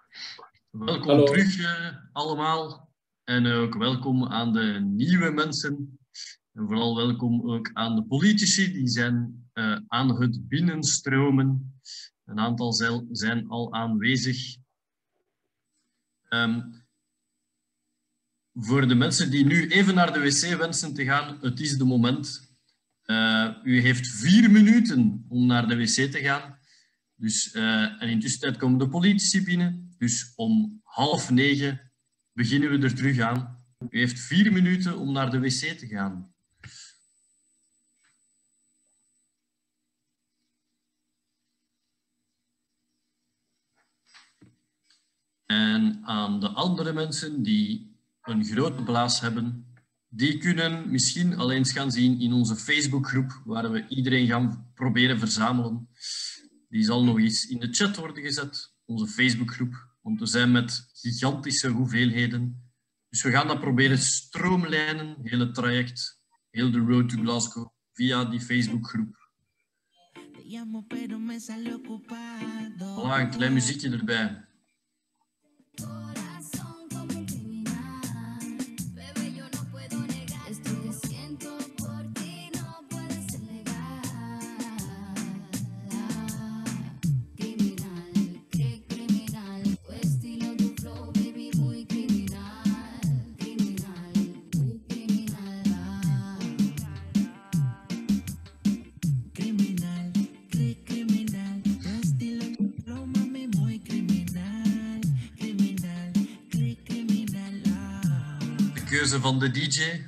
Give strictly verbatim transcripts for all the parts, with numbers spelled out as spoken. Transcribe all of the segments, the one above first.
Welkom Hallo. terug uh, allemaal en ook welkom aan de nieuwe mensen. En vooral welkom ook aan de politici, die zijn uh, aan het binnenstromen. Een aantal zijn al aanwezig. Um, voor de mensen die nu even naar de wc wensen te gaan, het is de moment. Uh, u heeft vier minuten om naar de wc te gaan. Dus, uh, en intussen tijd komen de politici binnen. Dus om half negen beginnen we er terug aan. U heeft vier minuten om naar de wc te gaan. En aan de andere mensen die een grote blaas hebben, die kunnen misschien al eens gaan zien in onze Facebookgroep, waar we iedereen gaan proberen verzamelen. Die zal nog eens in de chat worden gezet, onze Facebookgroep, want we zijn met gigantische hoeveelheden. Dus we gaan dat proberen stroomlijnen, heel het traject, heel de road to Glasgow, via die Facebookgroep. Voilà, een klein muziekje erbij. Keuze van de D J.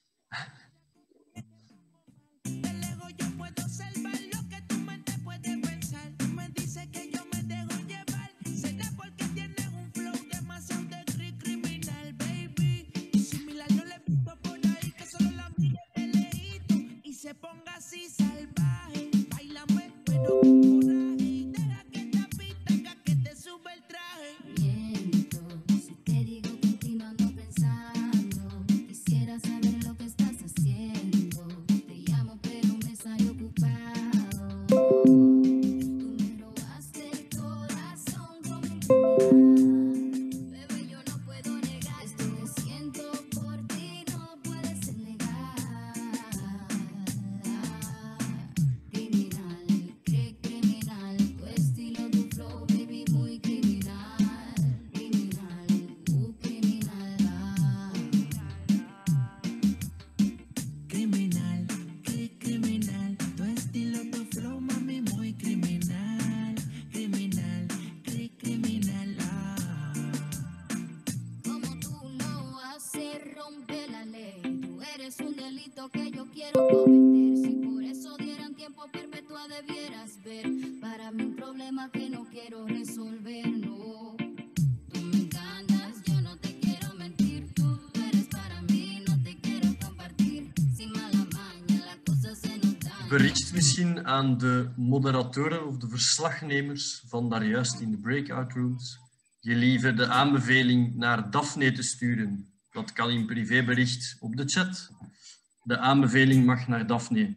Bericht misschien aan de moderatoren of de verslagnemers van daar juist in de breakout rooms. Je liever de aanbeveling naar Daphne te sturen. Dat kan in privébericht op de chat. De aanbeveling mag naar Daphne.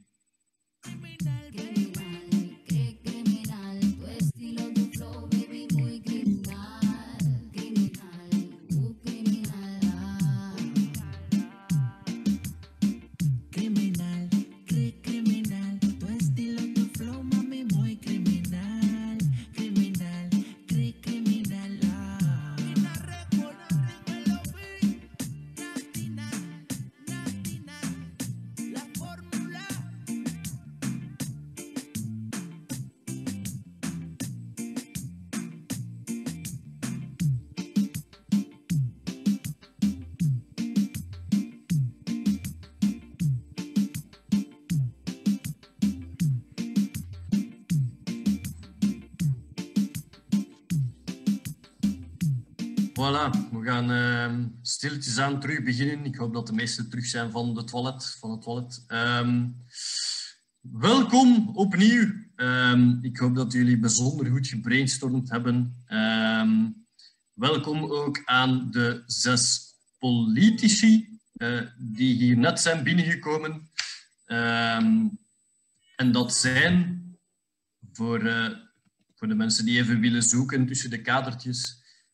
Voilà, we gaan uh, stilletjes aan terug beginnen. Ik hoop dat de meesten terug zijn van, de toilet, van het toilet. Um, welkom opnieuw. Um, ik hoop dat jullie bijzonder goed gebrainstormd hebben. Um, welkom ook aan de zes politici uh, die hier net zijn binnengekomen. Um, en dat zijn, voor, uh, voor de mensen die even willen zoeken tussen de kadertjes,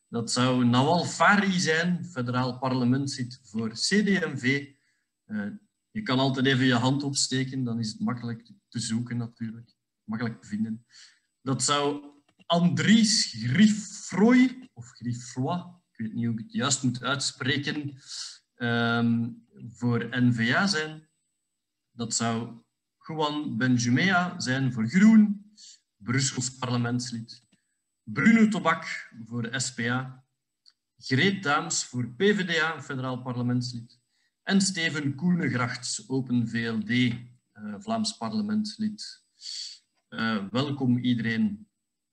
Dat zou Nawal Fari zijn, federaal parlementslid voor C D M V. Uh, je kan altijd even je hand opsteken, dan is het makkelijk te zoeken natuurlijk. Makkelijk te vinden. Dat zou Andries Griffroy, of Griffroy, ik weet niet hoe ik het juist moet uitspreken, um, voor N V A zijn. Dat zou Juan Benjumea zijn voor Groen, Brussels parlementslid. Bruno Tobak voor S P A. Greet Daams voor P V D A, federaal parlementslid. En Steven Koenegrachts, Open V L D, uh, Vlaams parlementslid. Uh, welkom iedereen.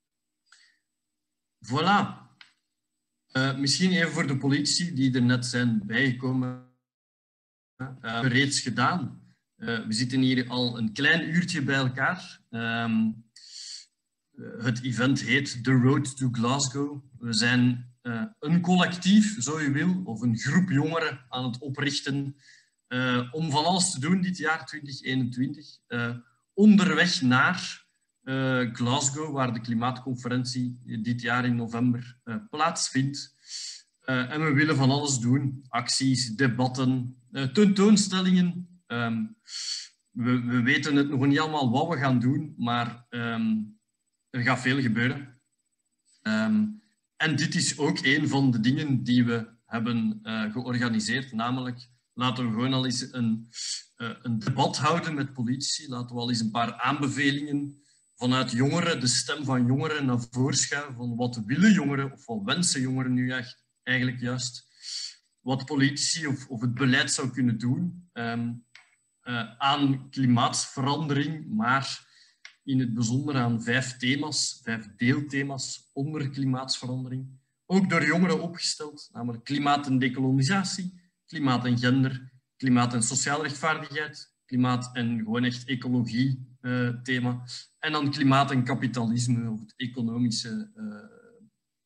Voilà. Uh, misschien even voor de politici die er net zijn bijgekomen. Uh, reeds gedaan. Uh, we zitten hier al een klein uurtje bij elkaar. Um, het event heet The Road to Glasgow. We zijn uh, een collectief, zo je wil, of een groep jongeren aan het oprichten uh, om van alles te doen dit jaar twintig eenentwintig. Uh, onderweg naar uh, Glasgow, waar de klimaatconferentie dit jaar in november uh, plaatsvindt. Uh, en we willen van alles doen. Acties, debatten, uh, tentoonstellingen. Um, we, we weten het nog niet allemaal wat we gaan doen, maar um, er gaat veel gebeuren. Um, en dit is ook een van de dingen die we hebben uh, georganiseerd, namelijk laten we gewoon al eens een, uh, een debat houden met politici. Laten we al eens een paar aanbevelingen vanuit jongeren, de stem van jongeren, naar voren schuiven. Van wat willen jongeren of wat wensen jongeren nu echt, eigenlijk juist. Wat politici of, of het beleid zou kunnen doen um, uh, aan klimaatverandering, maar in het bijzonder aan vijf thema's, vijf deelthema's onder klimaatsverandering. Ook door jongeren opgesteld, namelijk klimaat en dekolonisatie, klimaat en gender, klimaat en sociale rechtvaardigheid, klimaat en gewoon echt ecologie uh, thema. En dan klimaat en kapitalisme, of het economische uh,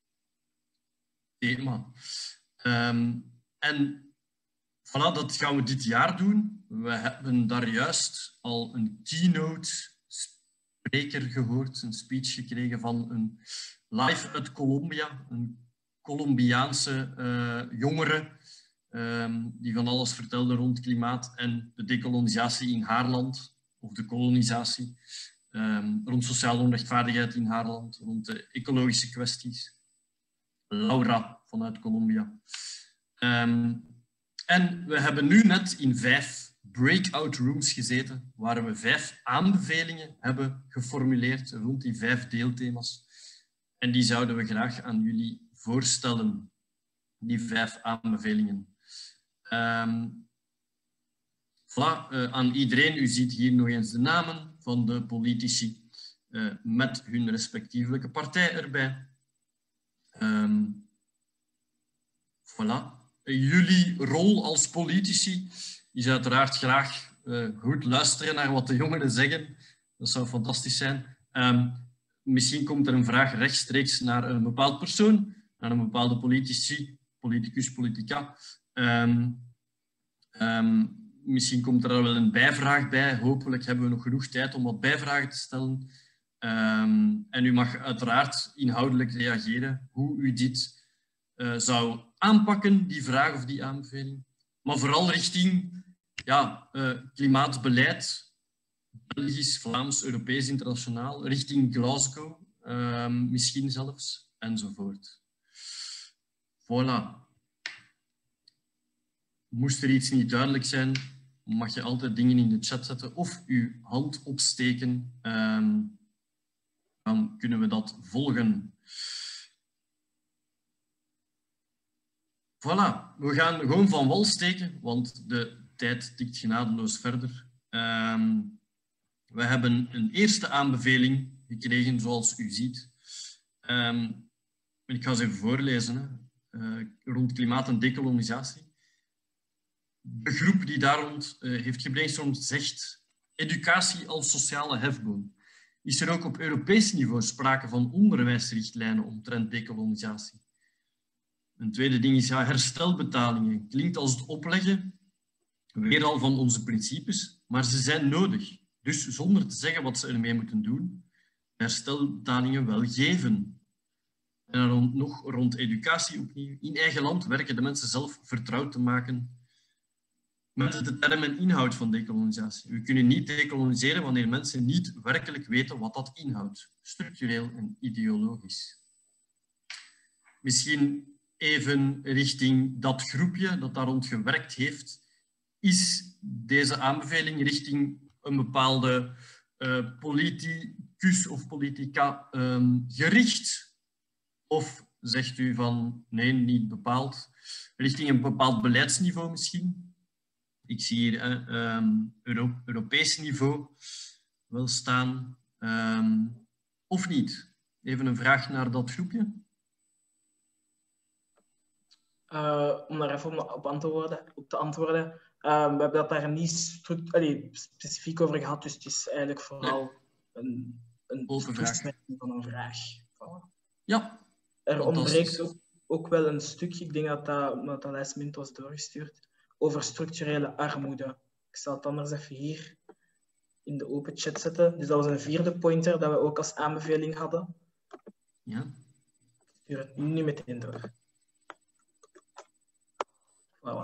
thema. Um, en voilà, dat gaan we dit jaar doen. We hebben daar juist al een keynote spreker gehoord, een speech gekregen van een live uit Colombia, een Colombiaanse uh, jongere um, die van alles vertelde rond klimaat en de dekolonisatie in haar land, of de kolonisatie, um, rond sociale onrechtvaardigheid in haar land, rond de ecologische kwesties. Laura vanuit Colombia. Um, en we hebben nu net in vijf breakout rooms gezeten, waar we vijf aanbevelingen hebben geformuleerd rond die vijf deelthema's. En die zouden we graag aan jullie voorstellen, die vijf aanbevelingen. Um, voilà, uh, aan iedereen, u ziet hier nog eens de namen van de politici uh, met hun respectievelijke partij erbij. Um, voilà. Jullie rol als politici is uiteraard graag uh, goed luisteren naar wat de jongeren zeggen. Dat zou fantastisch zijn. Um, misschien komt er een vraag rechtstreeks naar een bepaald persoon, naar een bepaalde politici, politicus, politica. Um, um, misschien komt er wel een bijvraag bij. Hopelijk hebben we nog genoeg tijd om wat bijvragen te stellen. Um, en u mag uiteraard inhoudelijk reageren hoe u dit uh, zou aanpakken, die vraag of die aanbeveling. Maar vooral richting ja, uh, klimaatbeleid, Belgisch, Vlaams, Europees, internationaal, richting Glasgow, uh, misschien zelfs, enzovoort. Voilà. Moest er iets niet duidelijk zijn, mag je altijd dingen in de chat zetten of uw hand opsteken. Um, dan kunnen we dat volgen. Voilà, we gaan gewoon van wal steken, want de tijd tikt genadeloos verder. Um, we hebben een eerste aanbeveling gekregen, zoals u ziet. Um, ik ga ze even voorlezen, hè. Uh, rond klimaat en dekolonisatie. De groep die daar rond uh, heeft gebrainstormd zegt educatie als sociale hefboom. Is er ook op Europees niveau sprake van onderwijsrichtlijnen omtrent dekolonisatie? Een tweede ding is ja, herstelbetalingen. Klinkt als het opleggen weer al van onze principes, maar ze zijn nodig. Dus zonder te zeggen wat ze ermee moeten doen, herstelbetalingen wel geven. En rond, nog rond educatie opnieuw. In eigen land werken de mensen zelf vertrouwd te maken met de term en inhoud van dekolonisatie. We kunnen niet dekoloniseren wanneer mensen niet werkelijk weten wat dat inhoudt, structureel en ideologisch. Misschien even richting dat groepje dat daar rond gewerkt heeft. Is deze aanbeveling richting een bepaalde uh, politicus of politica um, gericht? Of zegt u van nee, niet bepaald? Richting een bepaald beleidsniveau misschien? Ik zie hier een uh, um, Euro Europees niveau wel staan. Um, of niet? Even een vraag naar dat groepje. Uh, om daar even op, antwoorden, op te antwoorden. Uh, we hebben dat daar niet allee, specifiek over gehad, dus het is eigenlijk vooral nee. een, een toespraking van een vraag. Voilà. Ja. Er ontbreekt ook, ook wel een stukje, ik denk dat dat, dat, dat lijstmunt was doorgestuurd, over structurele armoede. Ik zal het anders even hier in de open chat zetten. Dus dat was een vierde pointer dat we ook als aanbeveling hadden. Ja. Ik stuur het nu meteen door. Voilà.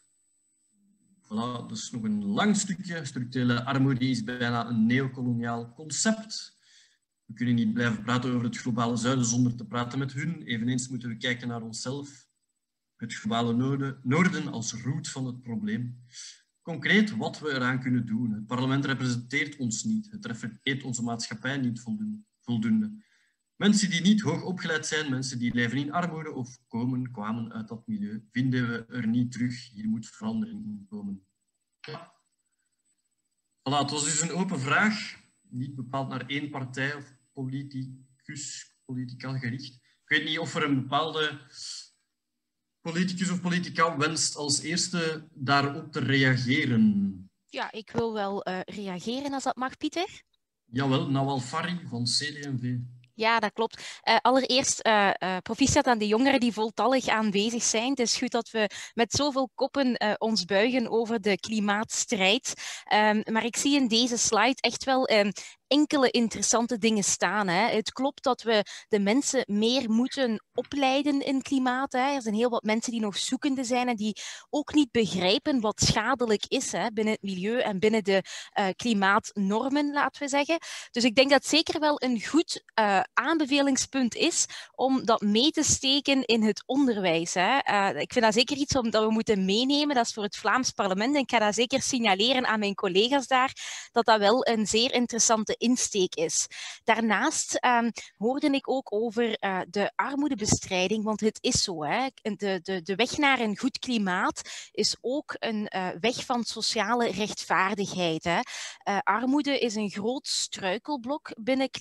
Voilà, dus nog een lang stukje. Structurele armoede is bijna een neocoloniaal concept. We kunnen niet blijven praten over het globale zuiden zonder te praten met hun. Eveneens moeten we kijken naar onszelf. Het globale noorden als root van het probleem. Concreet wat we eraan kunnen doen. Het parlement representeert ons niet. Het reflecteert onze maatschappij niet voldoende. Mensen die niet hoog opgeleid zijn, mensen die leven in armoede of komen, kwamen uit dat milieu, vinden we er niet terug. Hier moet verandering in komen. Ja. Voilà, het was dus een open vraag. Niet bepaald naar één partij of politicus, politicaal gericht. Ik weet niet of er een bepaalde politicus of politica wenst als eerste daarop te reageren. Ja, ik wil wel uh, reageren als dat mag, Pieter. Jawel, Nawal Fari van C D en V. Ja, dat klopt. Uh, allereerst uh, uh, proficiat aan de jongeren die voltallig aanwezig zijn. Het is goed dat we met zoveel koppen uh, ons buigen over de klimaatstrijd. Um, maar ik zie in deze slide echt wel um, enkele interessante dingen staan. Hè. Het klopt dat we de mensen meer moeten opleiden in klimaat. Hè. Er zijn heel wat mensen die nog zoekende zijn en die ook niet begrijpen wat schadelijk is, hè, binnen het milieu en binnen de uh, klimaatnormen, laten we zeggen. Dus ik denk dat zeker wel een goed uh, aanbevelingspunt is om dat mee te steken in het onderwijs. Hè. Uh, ik vind dat zeker iets om, dat we moeten meenemen. Dat is voor het Vlaams parlement. En ik ga dat zeker signaleren aan mijn collega's daar, dat dat wel een zeer interessante insteek is. Daarnaast um, hoorde ik ook over uh, de armoedebestrijding, want het is zo. Hè. De, de, de weg naar een goed klimaat is ook een uh, weg van sociale rechtvaardigheid. Hè. Uh, armoede is een groot struikelblok binnen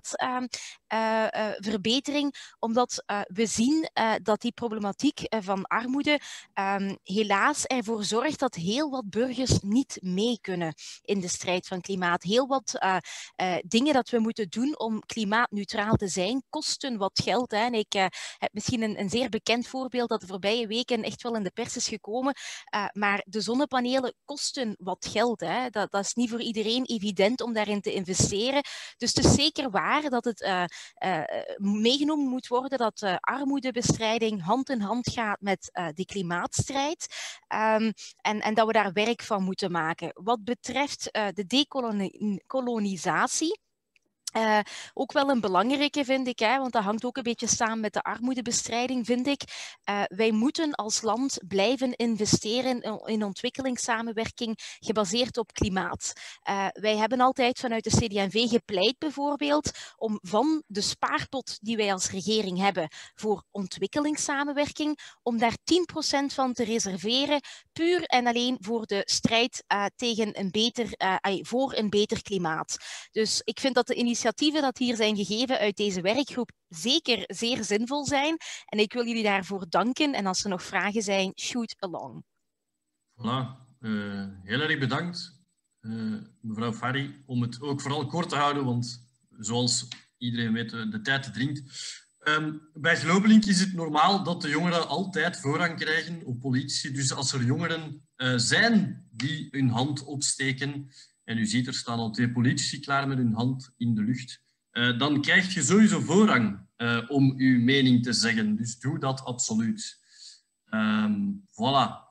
klimaatverbetering, uh, uh, omdat uh, we zien uh, dat die problematiek uh, van armoede um, helaas ervoor zorgt dat heel wat burgers niet mee kunnen in de strijd van klimaat. Heel wat uh, Uh, dingen dat we moeten doen om klimaatneutraal te zijn, kosten wat geld. Hè. En ik uh, heb misschien een, een zeer bekend voorbeeld dat de voorbije weken echt wel in de pers is gekomen. Uh, maar de zonnepanelen kosten wat geld. Hè. Dat, dat is niet voor iedereen evident om daarin te investeren. Dus het is zeker waar dat het uh, uh, meegenomen moet worden dat uh, armoedebestrijding hand in hand gaat met uh, de klimaatstrijd. Um, en, en dat we daar werk van moeten maken. Wat betreft uh, de dekolonisatie, Uh, ook wel een belangrijke, vind ik, hè, want dat hangt ook een beetje samen met de armoedebestrijding, vind ik. Uh, wij moeten als land blijven investeren in, in ontwikkelingssamenwerking gebaseerd op klimaat. Uh, wij hebben altijd vanuit de C D en V gepleit, bijvoorbeeld, om van de spaarpot die wij als regering hebben voor ontwikkelingssamenwerking, om daar tien procent van te reserveren, puur en alleen voor de strijd uh, tegen een beter, uh, voor een beter klimaat. Dus ik vind dat de initiatieven dat hier zijn gegeven uit deze werkgroep zeker zeer zinvol zijn. En ik wil jullie daarvoor danken. En als er nog vragen zijn, shoot along. Voilà. Uh, heel erg bedankt, uh, mevrouw Fari, om het ook vooral kort te houden, want zoals iedereen weet, de tijd dringt. Um, bij Globelink is het normaal dat de jongeren altijd voorrang krijgen op politici. Dus als er jongeren uh, zijn die hun hand opsteken, en u ziet, er staan al twee politici klaar met hun hand in de lucht. uh, dan krijg je sowieso voorrang uh, om je mening te zeggen. Dus doe dat absoluut. Um, voilà.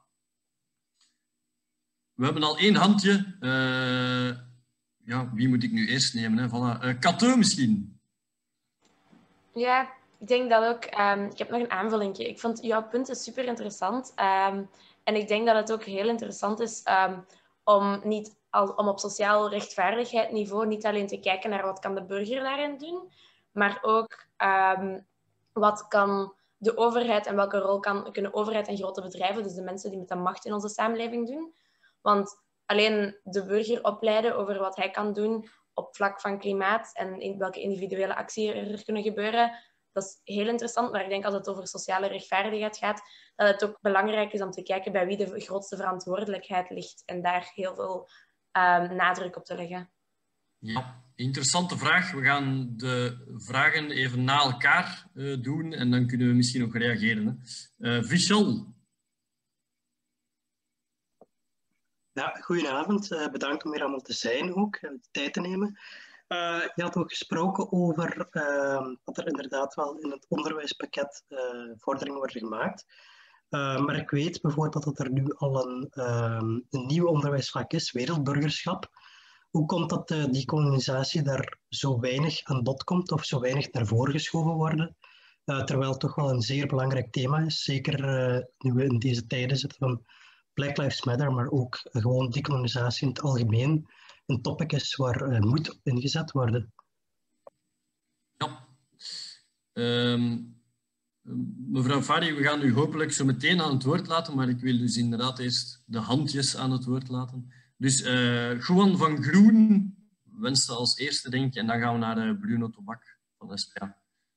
We hebben al één handje. Uh, ja, wie moet ik nu eerst nemen? Hè? Voilà. Uh, Cato misschien? Ja, ik denk dat ook... Um, ik heb nog een aanvulling. Ik vond jouw punt is super interessant. Um, en ik denk dat het ook heel interessant is um, om, niet al, om op sociaal rechtvaardigheidsniveau niet alleen te kijken naar wat kan de burger daarin doen, maar ook um, wat kan de overheid en welke rol kan, kunnen overheid en grote bedrijven, dus de mensen die met de macht in onze samenleving doen. Want alleen de burger opleiden over wat hij kan doen op vlak van klimaat en in welke individuele actie er kunnen gebeuren, dat is heel interessant. Maar ik denk als het over sociale rechtvaardigheid gaat, dat het ook belangrijk is om te kijken bij wie de grootste verantwoordelijkheid ligt en daar heel veel um, nadruk op te leggen. Ja, interessante vraag. We gaan de vragen even na elkaar uh, doen en dan kunnen we misschien ook reageren. Uh, Vishal. Ja, goedenavond. Uh, bedankt om hier allemaal te zijn ook, en de tijd te nemen. Uh, je had ook gesproken over uh, dat er inderdaad wel in het onderwijspakket uh, vorderingen worden gemaakt. Uh, maar ik weet bijvoorbeeld dat er nu al een, uh, een nieuw onderwijsvak is, wereldburgerschap. Hoe komt dat uh, die kolonisatie daar zo weinig aan bod komt of zo weinig naar voren geschoven worden? Uh, terwijl het toch wel een zeer belangrijk thema is, zeker uh, nu we in deze tijden zitten van Black Lives Matter, maar ook uh, gewoon dekolonisatie in het algemeen een topic is waar uh, moet op ingezet worden. Ja. Um, mevrouw Fari, we gaan u hopelijk zo meteen aan het woord laten, maar ik wil dus inderdaad eerst de handjes aan het woord laten. Dus uh, Juan van Groen wenste als eerste, denk ik, en dan gaan we naar uh, Bruno Tobak van S P A.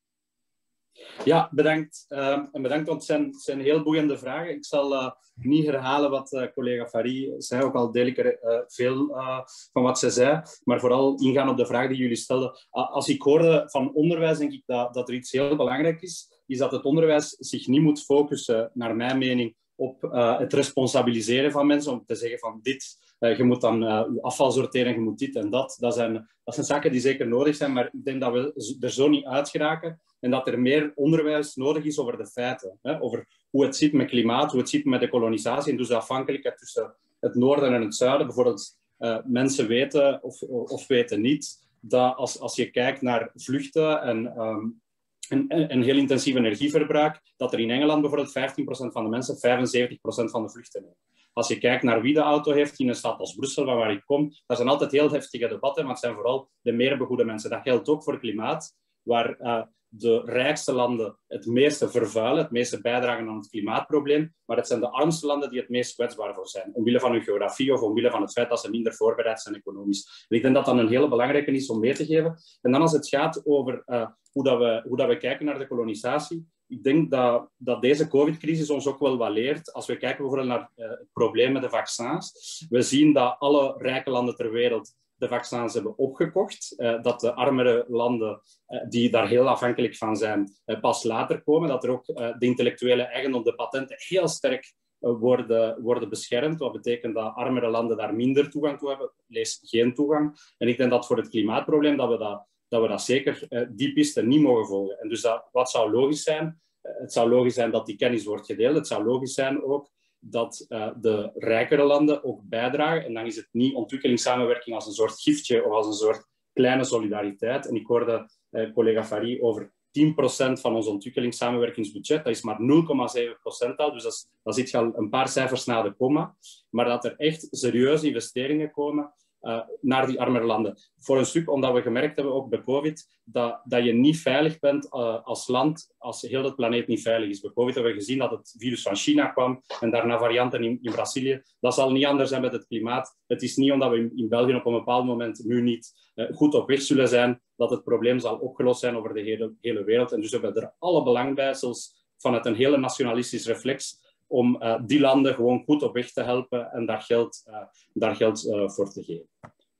Ja, bedankt. Uh, en bedankt, want het zijn, het zijn heel boeiende vragen. Ik zal uh, niet herhalen wat uh, collega Fari zei, ook al deel ik er uh, veel uh, van wat ze zei, maar vooral ingaan op de vraag die jullie stelden. Uh, als ik hoorde van onderwijs, denk ik dat, dat er iets heel belangrijk is, is dat het onderwijs zich niet moet focussen, naar mijn mening, op uh, het responsabiliseren van mensen, om te zeggen van dit, uh, je moet dan uh, je afval sorteren, je moet dit en dat. Dat zijn, dat zijn zaken die zeker nodig zijn, maar ik denk dat we er zo niet uit geraken en dat er meer onderwijs nodig is over de feiten. Hè? Over hoe het zit met klimaat, hoe het zit met de kolonisatie en dus de afhankelijkheid tussen het noorden en het zuiden. Bijvoorbeeld, uh, mensen weten of, of weten niet dat als, als je kijkt naar vluchten en um, een, een heel intensief energieverbruik, dat er in Engeland bijvoorbeeld vijftien procent van de mensen vijfenzeventig procent van de vluchten nemen. Als je kijkt naar wie de auto heeft in een stad als Brussel, waar ik kom, daar zijn altijd heel heftige debatten, maar het zijn vooral de meer begoede mensen. Dat geldt ook voor klimaat, waar uh, de rijkste landen het meeste vervuilen, het meeste bijdragen aan het klimaatprobleem, maar het zijn de armste landen die het meest kwetsbaar voor zijn, omwille van hun geografie of omwille van het feit dat ze minder voorbereid zijn economisch. En ik denk dat dat een hele belangrijke is om mee te geven. En dan als het gaat over uh, hoe, dat we, hoe dat we kijken naar de kolonisatie, ik denk dat, dat deze COVID-crisis ons ook wel wat leert. Als we kijken bijvoorbeeld naar uh, het probleem met de vaccins, we zien dat alle rijke landen ter wereld de vaccins hebben opgekocht, uh, dat de armere landen uh, die daar heel afhankelijk van zijn, uh, pas later komen, dat er ook uh, de intellectuele eigendom, de patenten heel sterk uh, worden, worden beschermd, wat betekent dat armere landen daar minder toegang toe hebben, lees geen toegang. En ik denk dat voor het klimaatprobleem dat we dat, dat, we dat zeker uh, die piste niet mogen volgen. En dus dat, wat zou logisch zijn? Uh, het zou logisch zijn dat die kennis wordt gedeeld. Het zou logisch zijn ook dat uh, de rijkere landen ook bijdragen. En dan is het niet ontwikkelingssamenwerking als een soort giftje of als een soort kleine solidariteit. En ik hoorde uh, collega Fari over tien procent van ons ontwikkelingssamenwerkingsbudget. Dat is maar nul komma zeven procent al. Dus dat, is, dat zit je al een paar cijfers na de komma. Maar dat er echt serieuze investeringen komen uh, naar die armere landen. Voor een stuk omdat we gemerkt hebben, ook bij COVID, dat, dat je niet veilig bent uh, als land als heel de planeet niet veilig is. Bij COVID hebben we gezien dat het virus van China kwam en daarna varianten in, in Brazilië. Dat zal niet anders zijn met het klimaat. Het is niet omdat we in, in België op een bepaald moment nu niet uh, goed op weg zullen zijn, dat het probleem zal opgelost zijn over de hele, hele wereld. En dus hebben we er alle belang bij, zelfs vanuit een hele nationalistisch reflex, om uh, die landen gewoon goed op weg te helpen en daar geld, uh, daar geld uh, voor te geven.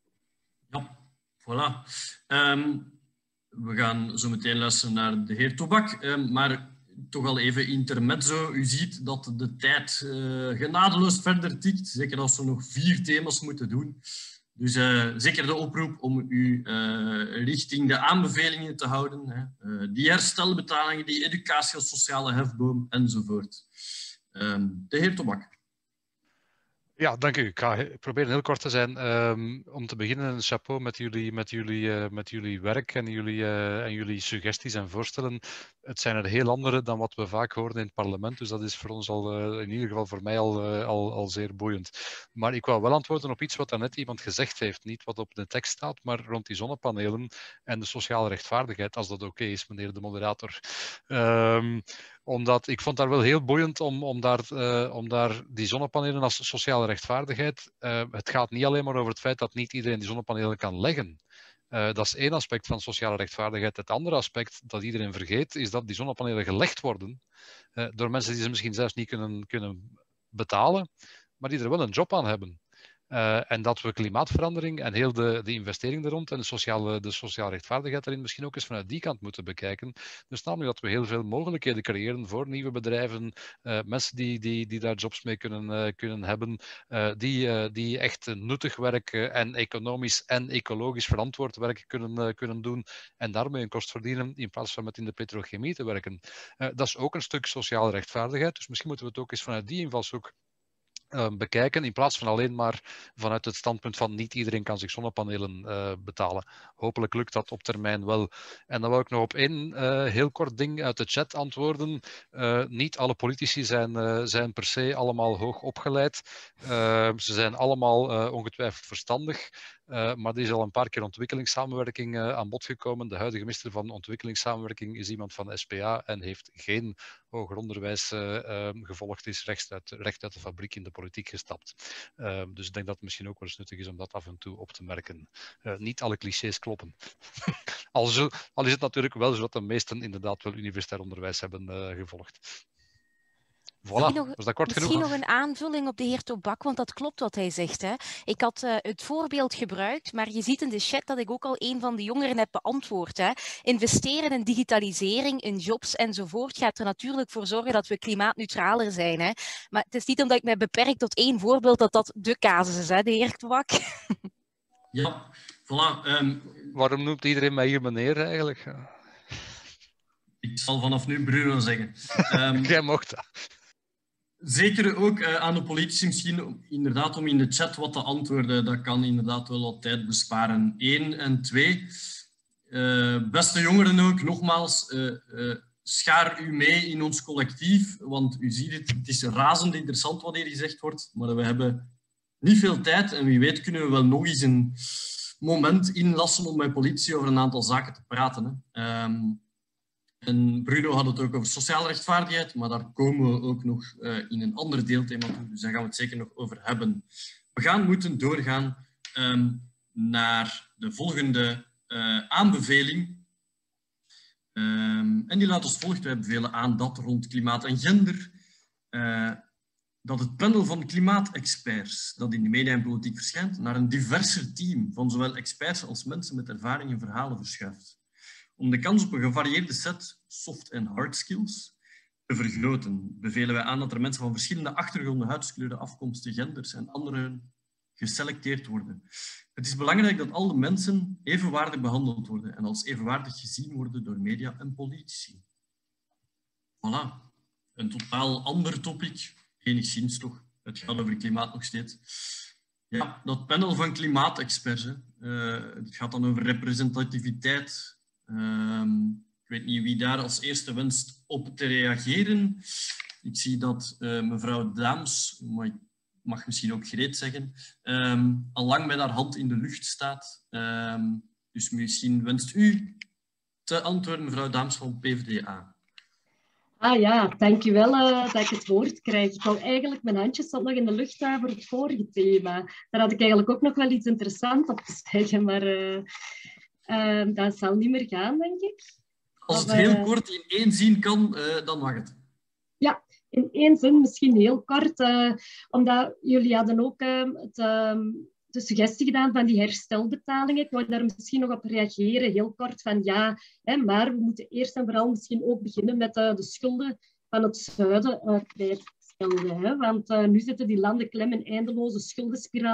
Ja, voilà. Um, we gaan zo meteen luisteren naar de heer Tobak, um, maar toch al even intermezzo. U ziet dat de tijd uh, genadeloos verder tikt, zeker als we nog vier thema's moeten doen. Dus uh, zeker de oproep om u uh, richting de aanbevelingen te houden. Hè. Uh, die herstelbetalingen, die educatie als sociale hefboom enzovoort. Um, de heer Tobak. Ja, dank u. Ik ga proberen heel kort te zijn. Um, om te beginnen, een chapeau met jullie, met jullie, uh, met jullie werk en jullie, uh, en jullie suggesties en voorstellen. Het zijn er heel andere dan wat we vaak horen in het parlement. Dus dat is voor ons al, uh, in ieder geval voor mij al, uh, al, al zeer boeiend. Maar ik wou wel antwoorden op iets wat daarnet iemand gezegd heeft. Niet wat op de tekst staat, maar rond die zonnepanelen en de sociale rechtvaardigheid, als dat oké okay is, meneer de moderator. Um, Omdat ik vond daar wel heel boeiend om, om, daar, uh, om daar die zonnepanelen als sociale rechtvaardigheid. Uh, het gaat niet alleen maar over het feit dat niet iedereen die zonnepanelen kan leggen. Uh, dat is één aspect van sociale rechtvaardigheid. Het andere aspect dat iedereen vergeet, is dat die zonnepanelen gelegd worden uh, door mensen die ze misschien zelfs niet kunnen, kunnen betalen, maar die er wel een job aan hebben. Uh, en dat we klimaatverandering en heel de, de investering er rond en de sociale, de sociale rechtvaardigheid daarin misschien ook eens vanuit die kant moeten bekijken. Dus namelijk dat we heel veel mogelijkheden creëren voor nieuwe bedrijven, uh, mensen die, die, die daar jobs mee kunnen, uh, kunnen hebben, uh, die, uh, die echt nuttig werk uh, en economisch en ecologisch verantwoord werk kunnen, uh, kunnen doen en daarmee een kost verdienen in plaats van met in de petrochemie te werken. Uh, dat is ook een stuk sociale rechtvaardigheid, dus misschien moeten we het ook eens vanuit die invalshoek Uh, bekijken, in plaats van alleen maar vanuit het standpunt van niet iedereen kan zich zonnepanelen uh, betalen. Hopelijk lukt dat op termijn wel. En dan wil ik nog op één uh, heel kort ding uit de chat antwoorden. Uh, niet alle politici zijn, uh, zijn per se allemaal hoog opgeleid. Uh, ze zijn allemaal uh, ongetwijfeld verstandig. Uh, maar er is al een paar keer ontwikkelingssamenwerking uh, aan bod gekomen. De huidige minister van Ontwikkelingssamenwerking is iemand van S P A en heeft geen hoger onderwijs uh, uh, gevolgd, is recht uit, recht uit de fabriek in de politiek gestapt. Uh, dus ik denk dat het misschien ook wel eens nuttig is om dat af en toe op te merken. Uh, niet alle clichés kloppen. al, zo, al is het natuurlijk wel zo dat de meesten inderdaad wel universitair onderwijs hebben uh, gevolgd. Voilà, nog, was dat kort misschien genoeg? nog een aanvulling op de heer Tobak, want dat klopt wat hij zegt. Hè. Ik had uh, het voorbeeld gebruikt, maar je ziet in de chat dat ik ook al een van de jongeren heb beantwoord. Hè. Investeren in digitalisering, in jobs enzovoort gaat er natuurlijk voor zorgen dat we klimaatneutraler zijn. Hè. Maar het is niet omdat ik mij beperk tot één voorbeeld dat dat de casus is, hè, de heer Tobak. Ja, voilà. Um, Waarom noemt iedereen mij hier meneer eigenlijk? Ik zal vanaf nu Bruno zeggen. Um, Jij mocht dat. Zeker ook uh, aan de politici misschien, inderdaad, om in de chat wat te antwoorden. Dat kan inderdaad wel wat tijd besparen. Eén en twee. Uh, beste jongeren ook, nogmaals, uh, uh, schaar u mee in ons collectief. Want u ziet het, het is razend interessant wat hier gezegd wordt. Maar we hebben niet veel tijd. En wie weet kunnen we wel nog eens een moment inlassen om met politie over een aantal zaken te praten. Hè. Um, En Bruno had het ook over sociale rechtvaardigheid, maar daar komen we ook nog uh, in een ander deelthema toe. Dus daar gaan we het zeker nog over hebben. We gaan moeten doorgaan um, naar de volgende uh, aanbeveling. Um, en die laat als volgt. Wij bevelen aan dat rond klimaat en gender, uh, dat het panel van klimaatexperts dat in de media en politiek verschijnt, naar een diverser team van zowel experts als mensen met ervaring en verhalen verschuift. Om de kans op een gevarieerde set soft- en hard skills te vergroten, bevelen wij aan dat er mensen van verschillende achtergronden, huidskleuren, afkomsten, genders en anderen geselecteerd worden. Het is belangrijk dat al de mensen evenwaardig behandeld worden en als evenwaardig gezien worden door media en politici. Voilà. Een totaal ander topic, enigszins toch. Het gaat over klimaat nog steeds. Ja, dat panel van klimaatexperts. Uh, het gaat dan over representativiteit. Um, ik weet niet wie daar als eerste wenst op te reageren. Ik zie dat uh, mevrouw Daams, maar ik mag misschien ook Greet zeggen, um, al lang met haar hand in de lucht staat. Um, dus misschien wenst u te antwoorden, mevrouw Daams van P v d A. Ah ja, dankjewel uh, dat ik het woord krijg. Ik wou eigenlijk, mijn handjes stond nog in de lucht uh, voor het vorige thema. Daar had ik eigenlijk ook nog wel iets interessants op te zeggen, maar uh, uh, dat zal niet meer gaan, denk ik. Als het of, heel uh, kort in één zin kan, uh, dan mag het. Ja, in één zin misschien heel kort, uh, omdat jullie hadden ook uh, het... Uh, de suggestie gedaan van die herstelbetalingen. Ik wou daar misschien nog op reageren, heel kort, van ja, hè, maar we moeten eerst en vooral misschien ook beginnen met uh, de schulden van het zuiden uh, kwijtschelden. Hè, want uh, nu zitten die landen klem in een eindeloze schuldenspiraal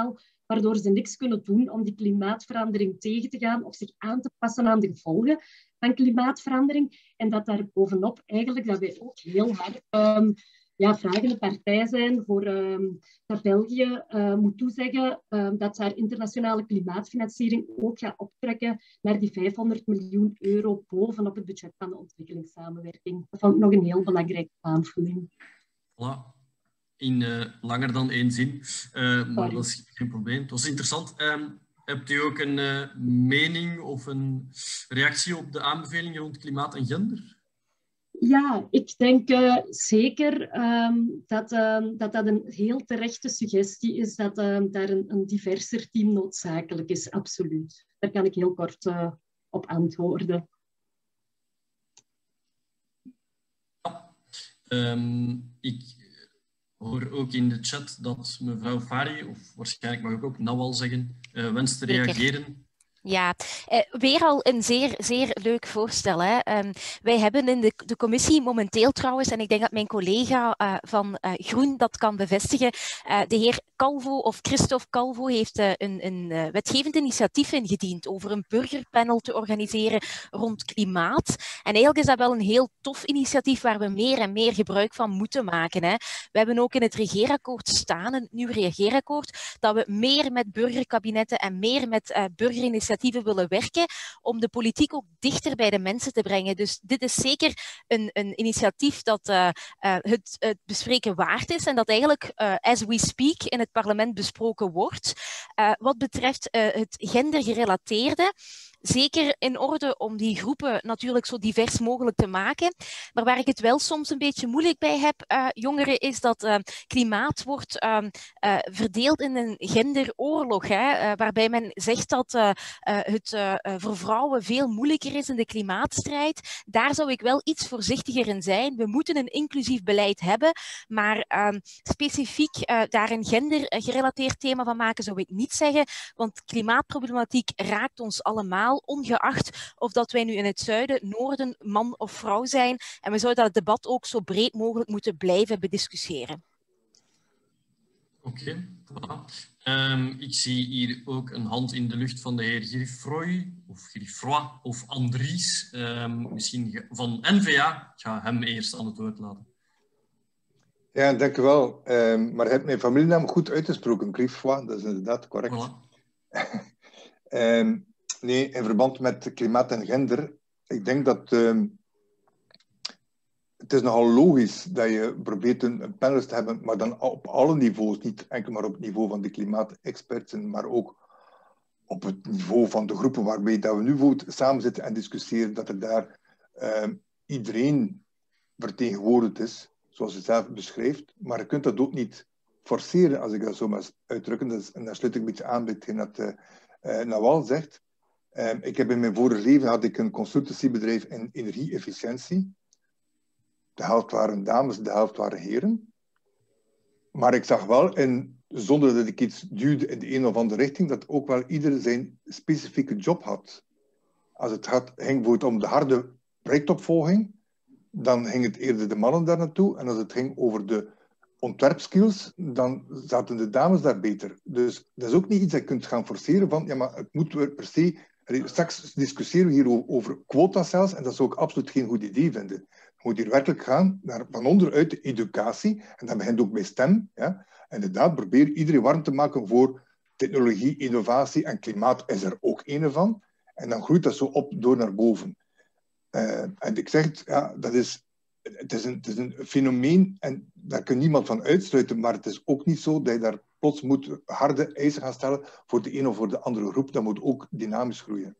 waardoor ze niks kunnen doen om die klimaatverandering tegen te gaan of zich aan te passen aan de gevolgen van klimaatverandering. En dat daar bovenop eigenlijk dat wij ook heel hard um, ja, vragende partij zijn voor um, dat België uh, moet toezeggen um, dat haar internationale klimaatfinanciering ook gaat optrekken naar die vijfhonderd miljoen euro bovenop het budget van de ontwikkelingssamenwerking. Dat vond ik nog een heel belangrijke aanvulling. Voilà. In uh, langer dan één zin, uh, maar dat is geen probleem. Het was interessant. Um, hebt u ook een uh, mening of een reactie op de aanbevelingen rond klimaat en gender? Ja, ik denk uh, zeker um, dat, um, dat dat een heel terechte suggestie is, dat um, daar een, een diverser team noodzakelijk is, absoluut. Daar kan ik heel kort uh, op antwoorden. Ja. Um, ik hoor ook in de chat dat mevrouw Fari, of waarschijnlijk mag ik ook Nawal zeggen, uh, wenst te reageren. Ja, eh, weer al een zeer, zeer leuk voorstel. Hè. Um, wij hebben in de, de commissie momenteel trouwens, en ik denk dat mijn collega uh, van uh, Groen dat kan bevestigen, uh, de heer Calvo of Christophe Calvo heeft uh, een, een uh, wetgevend initiatief ingediend over een burgerpanel te organiseren rond klimaat. En eigenlijk is dat wel een heel tof initiatief waar we meer en meer gebruik van moeten maken. Hè. We hebben ook in het regeerakkoord staan, een nieuw regeerakkoord, dat we meer met burgerkabinetten en meer met uh, burgerinitiatieven willen werken om de politiek ook dichter bij de mensen te brengen. Dus dit is zeker een, een initiatief dat uh, uh, het, het bespreken waard is en dat eigenlijk, uh, as we speak, in het parlement besproken wordt. Uh, wat betreft uh, het gendergerelateerde, zeker in orde om die groepen natuurlijk zo divers mogelijk te maken. Maar waar ik het wel soms een beetje moeilijk bij heb, uh, jongeren, is dat uh, klimaat wordt uh, uh, verdeeld in een genderoorlog. Hè, uh, waarbij men zegt dat uh, uh, het uh, voor vrouwen veel moeilijker is in de klimaatstrijd. Daar zou ik wel iets voorzichtiger in zijn. We moeten een inclusief beleid hebben, maar uh, specifiek uh, daar een gendergerelateerd thema van maken zou ik niet zeggen, want klimaatproblematiek raakt ons allemaal, ongeacht of dat wij nu in het zuiden, noorden, man of vrouw zijn. En we zouden dat debat ook zo breed mogelijk moeten blijven bediscussiëren. Oké, okay, voilà. um, ik zie hier ook een hand in de lucht van de heer Griffroy, of Griffroy, of Andries, um, misschien van N V A. Ik ga hem eerst aan het woord laten. Ja, dank u wel. Um, maar je hebt mijn familienaam goed uitgesproken, Griffroy, dat is inderdaad correct. Voilà. um, Nee, in verband met klimaat en gender, ik denk dat uh, het is nogal logisch dat je probeert een, een panel te hebben, maar dan op alle niveaus, niet enkel maar op het niveau van de klimaatexperten, maar ook op het niveau van de groepen waarmee dat we nu samen zitten en discussiëren, dat er daar uh, iedereen vertegenwoordigd is, zoals je zelf beschrijft, maar je kunt dat ook niet forceren, als ik dat zo maar uitdrukken, dat is, en daar sluit ik een beetje aan bij hetgeen dat uh, uh, Nawal zegt. Uh, ik heb in mijn vorige leven had ik een consultancybedrijf in energie-efficiëntie. De helft waren dames, de helft waren heren. Maar ik zag wel, in, zonder dat ik iets duwde in de een of andere richting, dat ook wel ieder zijn specifieke job had. Als het had, ging bijvoorbeeld om de harde projectopvolging, dan ging het eerder de mannen daar naartoe. En als het ging over de ontwerpskills, dan zaten de dames daar beter. Dus dat is ook niet iets dat je kunt gaan forceren van, ja, maar het moet per se... Straks discussiëren we hier over quota zelfs, en dat zou ik absoluut geen goed idee vinden. Je moet hier werkelijk gaan naar van onderuit de educatie, en dat begint ook bij STEM. Ja. Inderdaad, probeer iedereen warm te maken voor technologie, innovatie, en klimaat is er ook een van. En dan groeit dat zo op door naar boven. Uh, en ik zeg het, ja, dat is, het, is een, het is een fenomeen, en daar kan niemand van uitsluiten, maar het is ook niet zo dat je daar plots moet harde eisen gaan stellen voor de een of voor de andere groep. Dat moet ook dynamisch groeien.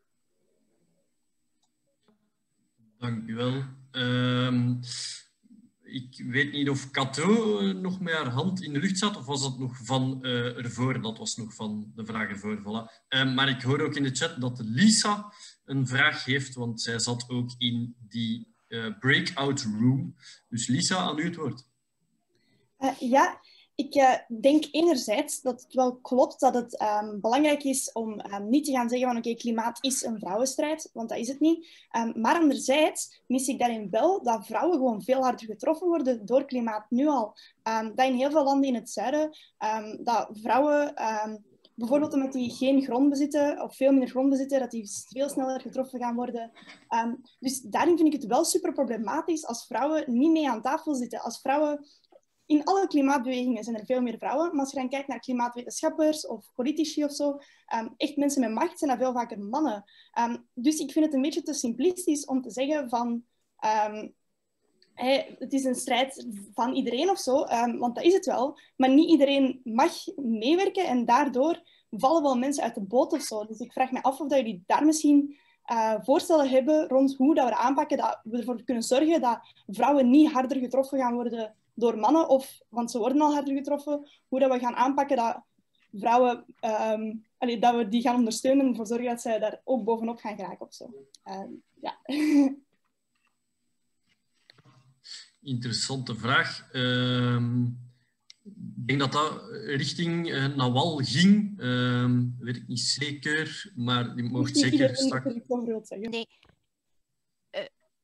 Dank u wel. Um, ik weet niet of Cato nog met haar hand in de lucht zat, of was dat nog van uh, ervoor? Dat was nog van de vraag ervoor. Voilà. Um, maar ik hoor ook in de chat dat Lisa een vraag heeft, want zij zat ook in die uh, breakout room. Dus Lisa, aan u het woord. Uh, ja. Ik uh, denk enerzijds dat het wel klopt dat het um, belangrijk is om um, niet te gaan zeggen van oké, okay, klimaat is een vrouwenstrijd, want dat is het niet. Um, maar anderzijds mis ik daarin wel dat vrouwen gewoon veel harder getroffen worden door klimaat nu al. Um, dat in heel veel landen in het zuiden, um, dat vrouwen um, bijvoorbeeld omdat die geen grond bezitten, of veel minder grond bezitten, dat die veel sneller getroffen gaan worden. Um, dus daarin vind ik het wel super problematisch als vrouwen niet mee aan tafel zitten. Als vrouwen... In alle klimaatbewegingen zijn er veel meer vrouwen, maar als je dan kijkt naar klimaatwetenschappers of politici of zo, um, echt mensen met macht, zijn dat veel vaker mannen. Um, dus ik vind het een beetje te simplistisch om te zeggen van... Um, hey, het is een strijd van iedereen of zo, um, want dat is het wel. Maar niet iedereen mag meewerken en daardoor vallen wel mensen uit de boot of zo. Dus ik vraag me af of dat jullie daar misschien uh, voorstellen hebben rond hoe dat we dat aanpakken, dat we ervoor kunnen zorgen dat vrouwen niet harder getroffen gaan worden door mannen, of, want ze worden al harder getroffen, hoe dat we gaan aanpakken dat vrouwen, um, allee, dat we die gaan ondersteunen en ervoor zorgen dat zij daar ook bovenop gaan geraken of zo. Um, ja. Interessante vraag. Uh, ik denk dat dat richting uh, Nawal ging. Uh, weet ik niet zeker, maar je mocht zeker straks... Nee. Uh,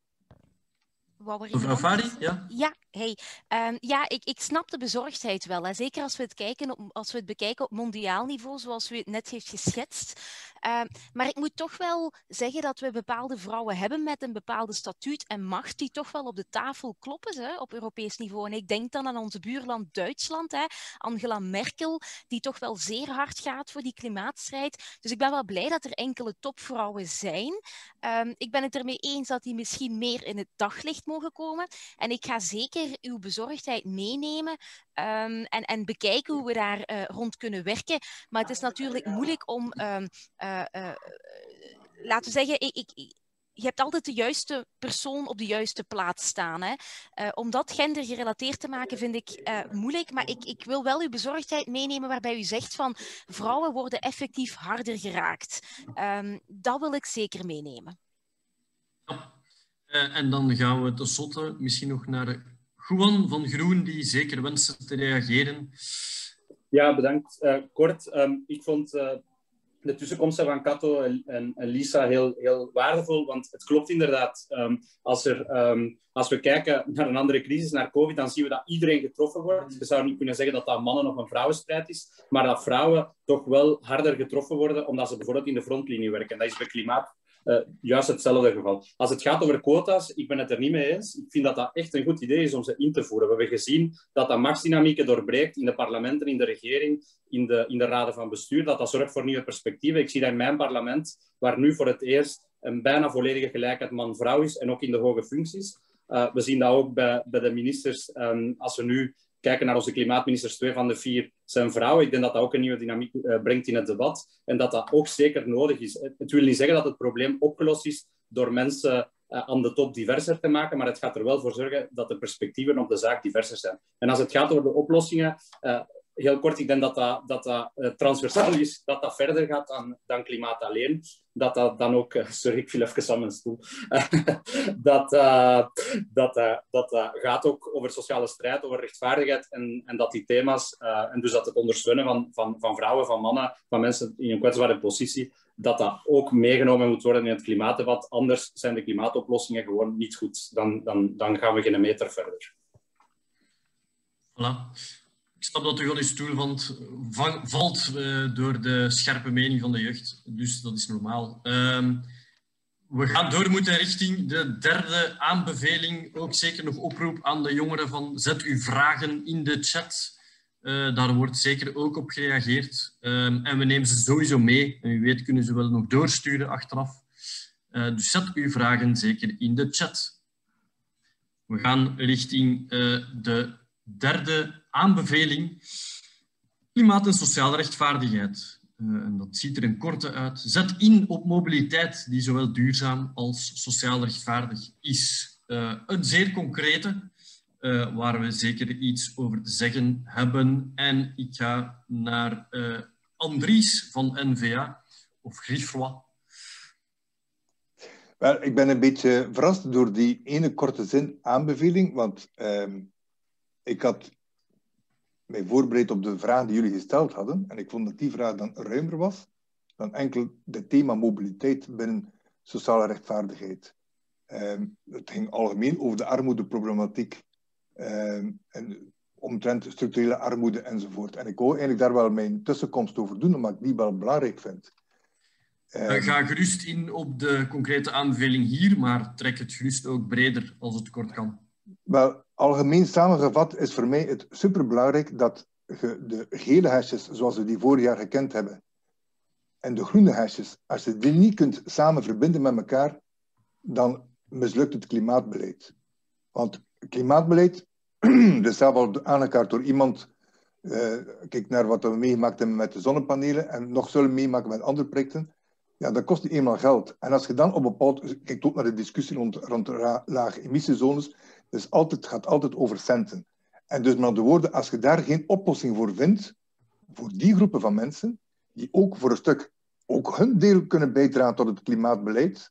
Mevrouw Fari, ja? Ja, hey. um, ja ik, ik snap de bezorgdheid wel. Hè. Zeker als we, het kijken op, als we het bekijken op mondiaal niveau, zoals u het net heeft geschetst. Uh, maar ik moet toch wel zeggen dat we bepaalde vrouwen hebben met een bepaalde statuut en macht die toch wel op de tafel kloppen hè, op Europees niveau. En ik denk dan aan onze buurland Duitsland, hè, Angela Merkel, die toch wel zeer hard gaat voor die klimaatstrijd. Dus ik ben wel blij dat er enkele topvrouwen zijn. Um, ik ben het ermee eens dat die misschien meer in het daglicht mogen komen. En ik ga zeker uw bezorgdheid meenemen um, en, en bekijken hoe we daar uh, rond kunnen werken. Maar het is natuurlijk moeilijk om... Um, uh, uh, laten we zeggen... Ik, ik, je hebt altijd de juiste persoon op de juiste plaats staan. Hè? Uh, om dat gendergerelateerd te maken vind ik uh, moeilijk. Maar ik, ik wil wel uw bezorgdheid meenemen waarbij u zegt van vrouwen worden effectief harder geraakt. Um, dat wil ik zeker meenemen. Ja. Uh, en dan gaan we tenslotte misschien nog naar Juan van Groen, die zeker wenst te reageren. Ja, bedankt. Uh, kort, um, ik vond... Uh... de tussenkomsten van Kato en, en, en Lisa heel, heel waardevol, want het klopt inderdaad. Um, als, er, um, als we kijken naar een andere crisis, naar COVID, dan zien we dat iedereen getroffen wordt. Je zou niet kunnen zeggen dat dat mannen- of een vrouwenstrijd is, maar dat vrouwen toch wel harder getroffen worden, omdat ze bijvoorbeeld in de frontlinie werken. Dat is bij klimaat uh, juist hetzelfde geval. Als het gaat over quota's, ik ben het er niet mee eens. Ik vind dat dat echt een goed idee is om ze in te voeren. We hebben gezien dat dat machtsdynamieken doorbreekt in de parlementen, in de regering, in de, in de raden van bestuur, dat dat zorgt voor nieuwe perspectieven. Ik zie dat in mijn parlement, waar nu voor het eerst een bijna volledige gelijkheid man-vrouw is, en ook in de hoge functies. Uh, we zien dat ook bij, bij de ministers. Um, als we nu kijken naar onze klimaatministers, twee van de vier zijn vrouwen. Ik denk dat dat ook een nieuwe dynamiek uh, brengt in het debat. En dat dat ook zeker nodig is. Het wil niet zeggen dat het probleem opgelost is door mensen uh, aan de top diverser te maken, maar het gaat er wel voor zorgen dat de perspectieven op de zaak diverser zijn. En als het gaat over de oplossingen... Uh, Heel kort, ik denk dat dat, dat, dat uh, transversaal is, dat dat verder gaat dan, dan klimaat alleen. Dat dat dan ook... Uh, sorry, ik viel even aan mijn stoel. dat uh, dat, uh, dat uh, gaat ook over sociale strijd, over rechtvaardigheid. En, en dat die thema's... Uh, en dus dat het ondersteunen van, van, van vrouwen, van mannen, van mensen in een kwetsbare positie, dat dat ook meegenomen moet worden in het klimaatdebat. Anders zijn de klimaatoplossingen gewoon niet goed. Dan, dan, dan gaan we geen meter verder. Voilà. Ik snap dat u van uw stoel valt, valt uh, door de scherpe mening van de jeugd. Dus dat is normaal. Um, we gaan door moeten richting de derde aanbeveling. Ook zeker nog oproep aan de jongeren van zet uw vragen in de chat. Uh, daar wordt zeker ook op gereageerd. Um, en we nemen ze sowieso mee. En u weet kunnen ze wel nog doorsturen achteraf. Uh, dus zet uw vragen zeker in de chat. We gaan richting uh, de derde aanbeveling. Klimaat en sociale rechtvaardigheid. Uh, en dat ziet er een korte uit. Zet in op mobiliteit die zowel duurzaam als sociaal rechtvaardig is. Uh, een zeer concrete, uh, waar we zeker iets over te zeggen hebben. En ik ga naar uh, Andries van N V A, of Griffroy. Wel, ik ben een beetje verrast door die ene korte zin aanbeveling, want uh, ik had mij voorbereid op de vraag die jullie gesteld hadden. En ik vond dat die vraag dan ruimer was dan enkel het thema mobiliteit binnen sociale rechtvaardigheid. Um, het ging algemeen over de armoedeproblematiek um, en omtrent structurele armoede enzovoort. En ik wou eigenlijk daar wel mijn tussenkomst over doen, omdat ik die wel belangrijk vind. Um, Ga gerust in op de concrete aanbeveling hier, maar trek het gerust ook breder als het kort kan. Wel, algemeen samengevat is voor mij het superbelangrijk dat je de gele hesjes, zoals we die vorig jaar gekend hebben, en de groene hesjes, als je die niet kunt samen verbinden met elkaar, dan mislukt het klimaatbeleid. Want klimaatbeleid, dat is zelf al aangekaart door iemand, uh, kijk naar wat we meegemaakt hebben met de zonnepanelen en nog zullen meemaken met andere projecten, ja, dat kost niet eenmaal geld. En als je dan op een bepaald, kijk ook naar de discussie rond, rond lage emissiezones, dus altijd, het gaat altijd over centen. En dus met andere woorden, als je daar geen oplossing voor vindt, voor die groepen van mensen, die ook voor een stuk ook hun deel kunnen bijdragen tot het klimaatbeleid,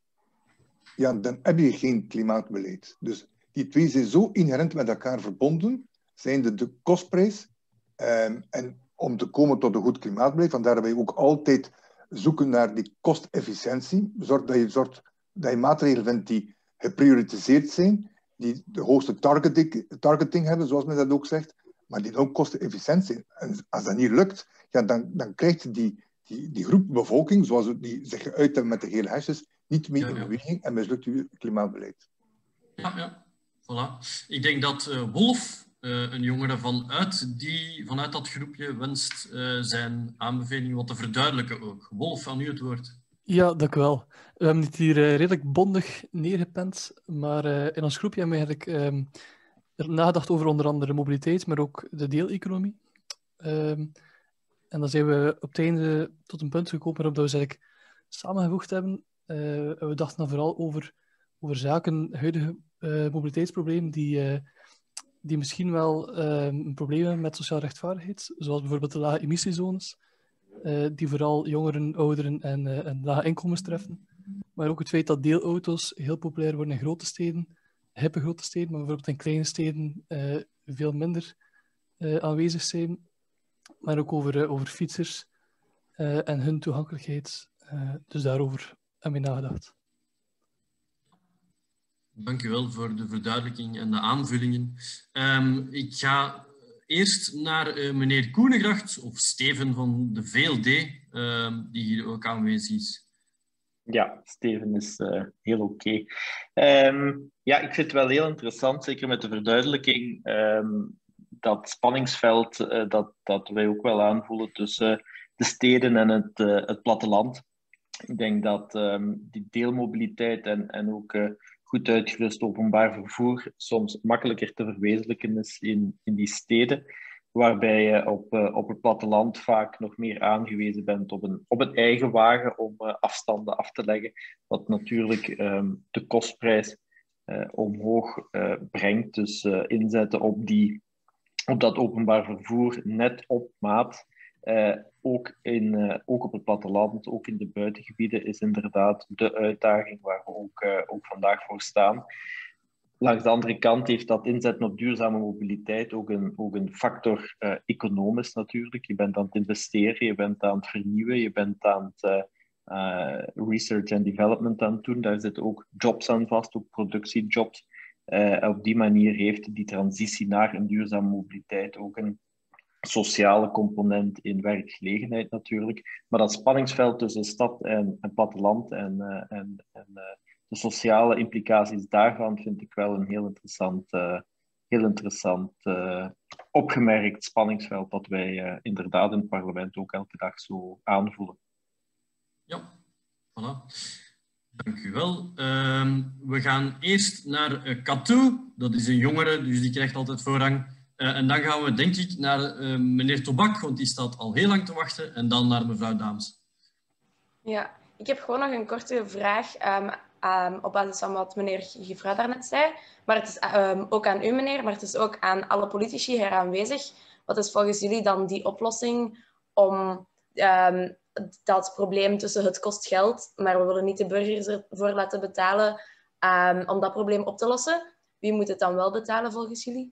ja, dan heb je geen klimaatbeleid. Dus die twee zijn zo inherent met elkaar verbonden, zijn de, de kostprijs. Um, en om te komen tot een goed klimaatbeleid, vandaar dat wij ook altijd zoeken naar die kostefficiëntie. Zorg dat je, zorgt, dat je maatregelen vindt die geprioritiseerd zijn, die de hoogste targeting, targeting hebben, zoals men dat ook zegt, maar die ook kostenefficiënt zijn. En als dat niet lukt, ja, dan, dan krijgt je die, die, die groep bevolking, zoals we die zich geuit hebben met de gele hesjes, niet meer in beweging en mislukt je klimaatbeleid. Ja, ja. Voilà. Ik denk dat uh, Wolf, uh, een jongere vanuit, die, vanuit dat groepje, wenst uh, zijn aanbeveling wat te verduidelijken ook. Wolf, aan u het woord. Ja, dank u wel. We hebben dit hier uh, redelijk bondig neergepend, maar uh, in ons groepje hebben we eigenlijk um, er nagedacht over onder andere mobiliteit, maar ook de deeleconomie. Um, en dan zijn we op het einde tot een punt gekomen waarop we eigenlijk samengevoegd hebben. Uh, en we dachten dan vooral over, over zaken, huidige uh, mobiliteitsproblemen, die, uh, die misschien wel uh, een probleem hebben met sociale rechtvaardigheid, zoals bijvoorbeeld de lage emissiezones. Uh, die vooral jongeren, ouderen en, uh, en lage inkomens treffen. Maar ook het feit dat deelauto's heel populair worden in grote steden, hippe grote steden, maar bijvoorbeeld in kleine steden uh, veel minder uh, aanwezig zijn. Maar ook over, uh, over fietsers uh, en hun toegankelijkheid. Uh, dus daarover hebben we nagedacht. Dank u wel voor de verduidelijking en de aanvullingen. Um, ik ga eerst naar uh, meneer Koenegracht, of Steven van de V L D, uh, die hier ook aanwezig is. Ja, Steven is uh, heel oké. Okay. Um, ja, ik vind het wel heel interessant, zeker met de verduidelijking, um, dat spanningsveld uh, dat, dat wij ook wel aanvoelen tussen de steden en het, uh, het platteland. Ik denk dat um, die deelmobiliteit en, en ook uh, goed uitgerust openbaar vervoer soms makkelijker te verwezenlijken is in, in die steden, waarbij je op, uh, op het platteland vaak nog meer aangewezen bent op een, op een eigen wagen om uh, afstanden af te leggen, wat natuurlijk um, de kostprijs uh, omhoog uh, brengt. Dus uh, inzetten op, die, op dat openbaar vervoer net op maat. Uh, ook, in, uh, ook op het platteland, ook in de buitengebieden, is inderdaad de uitdaging waar we ook, uh, ook vandaag voor staan. Langs de andere kant heeft dat inzetten op duurzame mobiliteit ook een, ook een factor uh, economisch natuurlijk. Je bent aan het investeren, je bent aan het vernieuwen, je bent aan het uh, uh, research en development aan het doen. Daar zitten ook jobs aan vast, ook productiejobs. Uh, op die manier heeft die transitie naar een duurzame mobiliteit ook een sociale component in werkgelegenheid natuurlijk. Maar dat spanningsveld tussen stad en, en platteland en, uh, en, en uh, de sociale implicaties daarvan vind ik wel een heel interessant, uh, heel interessant uh, opgemerkt spanningsveld dat wij uh, inderdaad in het parlement ook elke dag zo aanvoelen. Ja, voilà. Dank u wel. Uh, we gaan eerst naar uh, Katou. Dat is een jongere, dus die krijgt altijd voorrang. Uh, en dan gaan we, denk ik, naar uh, meneer Tobak, want die staat al heel lang te wachten. En dan naar mevrouw Daams. Ja, ik heb gewoon nog een korte vraag um, um, op basis van wat meneer Gevrouw daarnet zei. Maar het is um, ook aan u, meneer, maar het is ook aan alle politici hier aanwezig. Wat is volgens jullie dan die oplossing om um, dat probleem tussen het kost geld, maar we willen niet de burgers ervoor laten betalen um, om dat probleem op te lossen? Wie moet het dan wel betalen volgens jullie?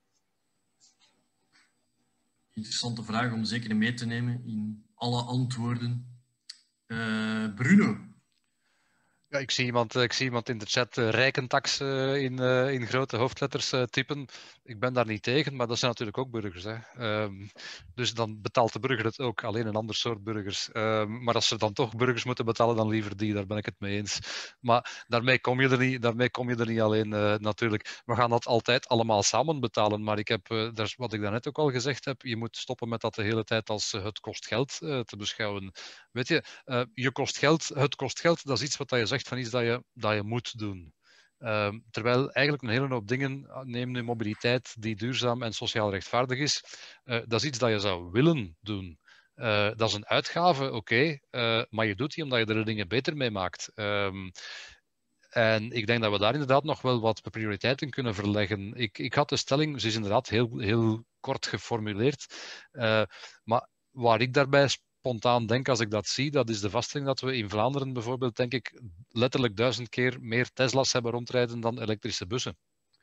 Interessante vraag om zeker mee te nemen in alle antwoorden. Uh, Bruno? Ja, ik zie iemand, ik zie iemand in de chat uh, rijkentax uh, in, uh, in grote hoofdletters uh, typen. Ik ben daar niet tegen, maar dat zijn natuurlijk ook burgers. Hè. Um, dus dan betaalt de burger het ook, alleen een ander soort burgers. Um, maar als ze dan toch burgers moeten betalen, dan liever die, daar ben ik het mee eens. Maar daarmee kom je er niet, daarmee kom je er niet alleen uh, natuurlijk. We gaan dat altijd allemaal samen betalen, maar ik heb, uh, dat is wat ik daarnet ook al gezegd heb, je moet stoppen met dat de hele tijd als uh, het kost geld uh, te beschouwen. Weet je, uh, je kost geld, het kost geld, dat is iets wat je zegt van iets dat je, dat je moet doen. Uh, terwijl eigenlijk een hele hoop dingen, neem nu mobiliteit die duurzaam en sociaal rechtvaardig is, uh, dat is iets dat je zou willen doen. Uh, dat is een uitgave, oké, okay, uh, maar je doet die omdat je er dingen beter mee maakt. Um, en ik denk dat we daar inderdaad nog wel wat prioriteiten kunnen verleggen. Ik, ik had de stelling, ze is inderdaad heel, heel kort geformuleerd, uh, maar waar ik daarbij spontaan denk als ik dat zie, dat is de vaststelling dat we in Vlaanderen bijvoorbeeld, denk ik, letterlijk duizend keer meer Tesla's hebben rondrijden dan elektrische bussen.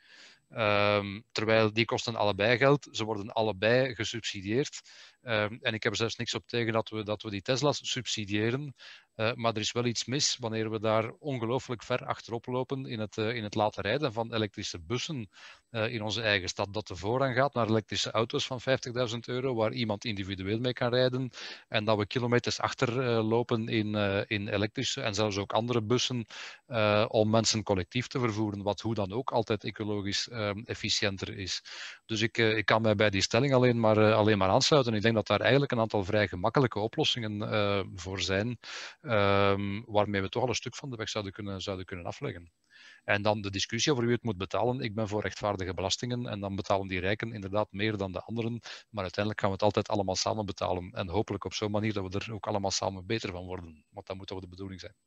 Um, terwijl die kosten allebei geld, ze worden allebei gesubsidieerd. Um, en ik heb er zelfs niks op tegen dat we, dat we die Tesla's subsidiëren. Uh, maar er is wel iets mis wanneer we daar ongelooflijk ver achterop lopen in het, uh, in het laten rijden van elektrische bussen uh, in onze eigen stad. Dat de voorrang gaat naar elektrische auto's van vijftigduizend euro, waar iemand individueel mee kan rijden. En dat we kilometers achterlopen uh, in, uh, in elektrische en zelfs ook andere bussen uh, om mensen collectief te vervoeren, wat hoe dan ook altijd ecologisch uh, efficiënter is. Dus ik, uh, ik kan mij bij die stelling alleen maar, uh, alleen maar aansluiten. Ik denk dat daar eigenlijk een aantal vrij gemakkelijke oplossingen uh, voor zijn. Um, waarmee we toch al een stuk van de weg zouden kunnen, zouden kunnen afleggen. En dan de discussie over wie het moet betalen. Ik ben voor rechtvaardige belastingen en dan betalen die rijken inderdaad meer dan de anderen. Maar uiteindelijk gaan we het altijd allemaal samen betalen. En hopelijk op zo'n manier dat we er ook allemaal samen beter van worden. Want dat moet toch de bedoeling zijn.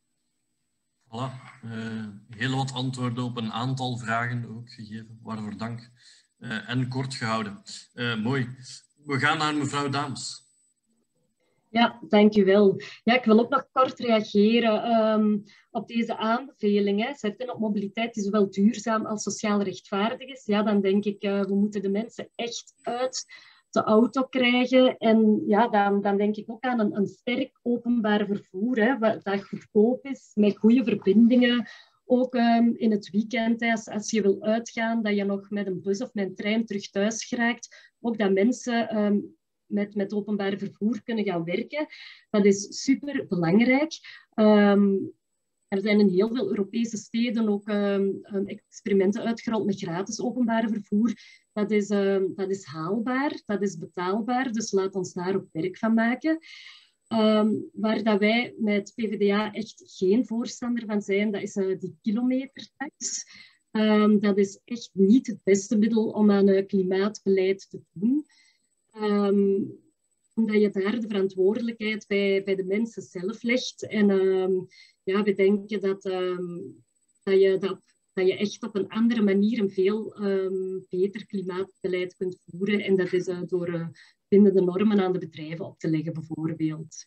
Voilà. Uh, heel wat antwoorden op een aantal vragen ook gegeven. Waarvoor dank. Uh, en kort gehouden. Uh, mooi. We gaan naar mevrouw Daams. Ja, dank u wel. Ja, ik wil ook nog kort reageren um, op deze aanbevelingen. Zetten op mobiliteit die zowel duurzaam als sociaal rechtvaardig is. Ja, dan denk ik, uh, we moeten de mensen echt uit de auto krijgen. En ja, dan, dan denk ik ook aan een, een sterk openbaar vervoer, hè, dat goedkoop is, met goede verbindingen. Ook um, in het weekend, als, als je wil uitgaan, dat je nog met een bus of met een trein terug thuis geraakt. Ook dat mensen um, met, met openbaar vervoer kunnen gaan werken. Dat is super belangrijk. Um, er zijn in heel veel Europese steden ook um, um, experimenten uitgerold met gratis openbaar vervoer. Dat is, um, dat is haalbaar, dat is betaalbaar, dus laat ons daar ook werk van maken. Um, waar dat wij met P v d A echt geen voorstander van zijn, dat is uh, die kilometertax. Um, dat is echt niet het beste middel om aan uh, klimaatbeleid te doen. Um, omdat je daar de verantwoordelijkheid bij, bij de mensen zelf legt. En um, ja, we denken dat, um, dat, je, dat, dat je echt op een andere manier een veel um, beter klimaatbeleid kunt voeren. En dat is uh, door uh, bindende normen aan de bedrijven op te leggen, bijvoorbeeld.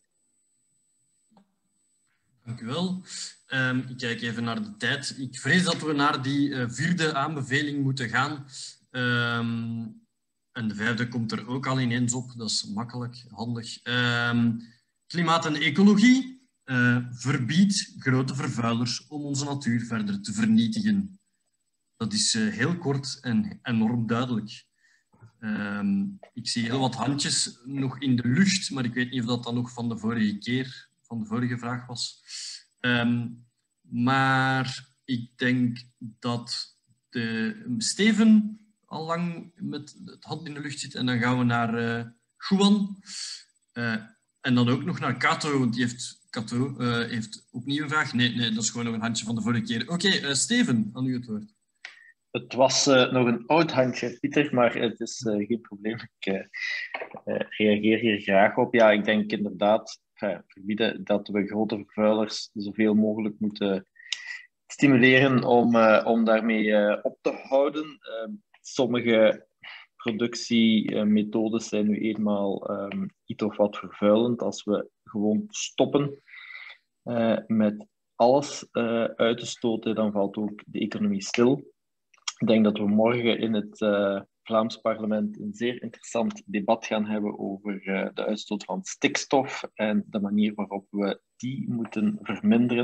Dank u wel. Um, ik kijk even naar de tijd. Ik vrees dat we naar die uh, vierde aanbeveling moeten gaan. Um, en de vijfde komt er ook al ineens op. Dat is makkelijk, handig. Um, klimaat en ecologie. Uh, verbiedt grote vervuilers om onze natuur verder te vernietigen. Dat is uh, heel kort en enorm duidelijk. Um, ik zie heel wat handjes nog in de lucht, maar ik weet niet of dat dan nog van de vorige keer, van de vorige vraag was. Um, maar ik denk dat de Steven al lang met het hand in de lucht zit en dan gaan we naar uh, Juan. Uh, en dan ook nog naar Kato, want die heeft, Kato uh, heeft opnieuw een vraag. Nee, nee, dat is gewoon nog een handje van de vorige keer. Oké, okay, uh, Steven, aan u het woord. Het was uh, nog een oud handje, Pieter, maar het is uh, geen probleem. Ik uh, uh, reageer hier graag op. Ja, ik denk inderdaad uh, verbieden dat we grote vervuilers zoveel mogelijk moeten stimuleren om, uh, om daarmee uh, op te houden. Uh, sommige productiemethodes zijn nu eenmaal um, iets of wat vervuilend. Als we gewoon stoppen uh, met alles uh, uit te stoten, dan valt ook de economie stil. Ik denk dat we morgen in het uh, Vlaams parlement een zeer interessant debat gaan hebben over uh, de uitstoot van stikstof en de manier waarop we die moeten verminderen. Ik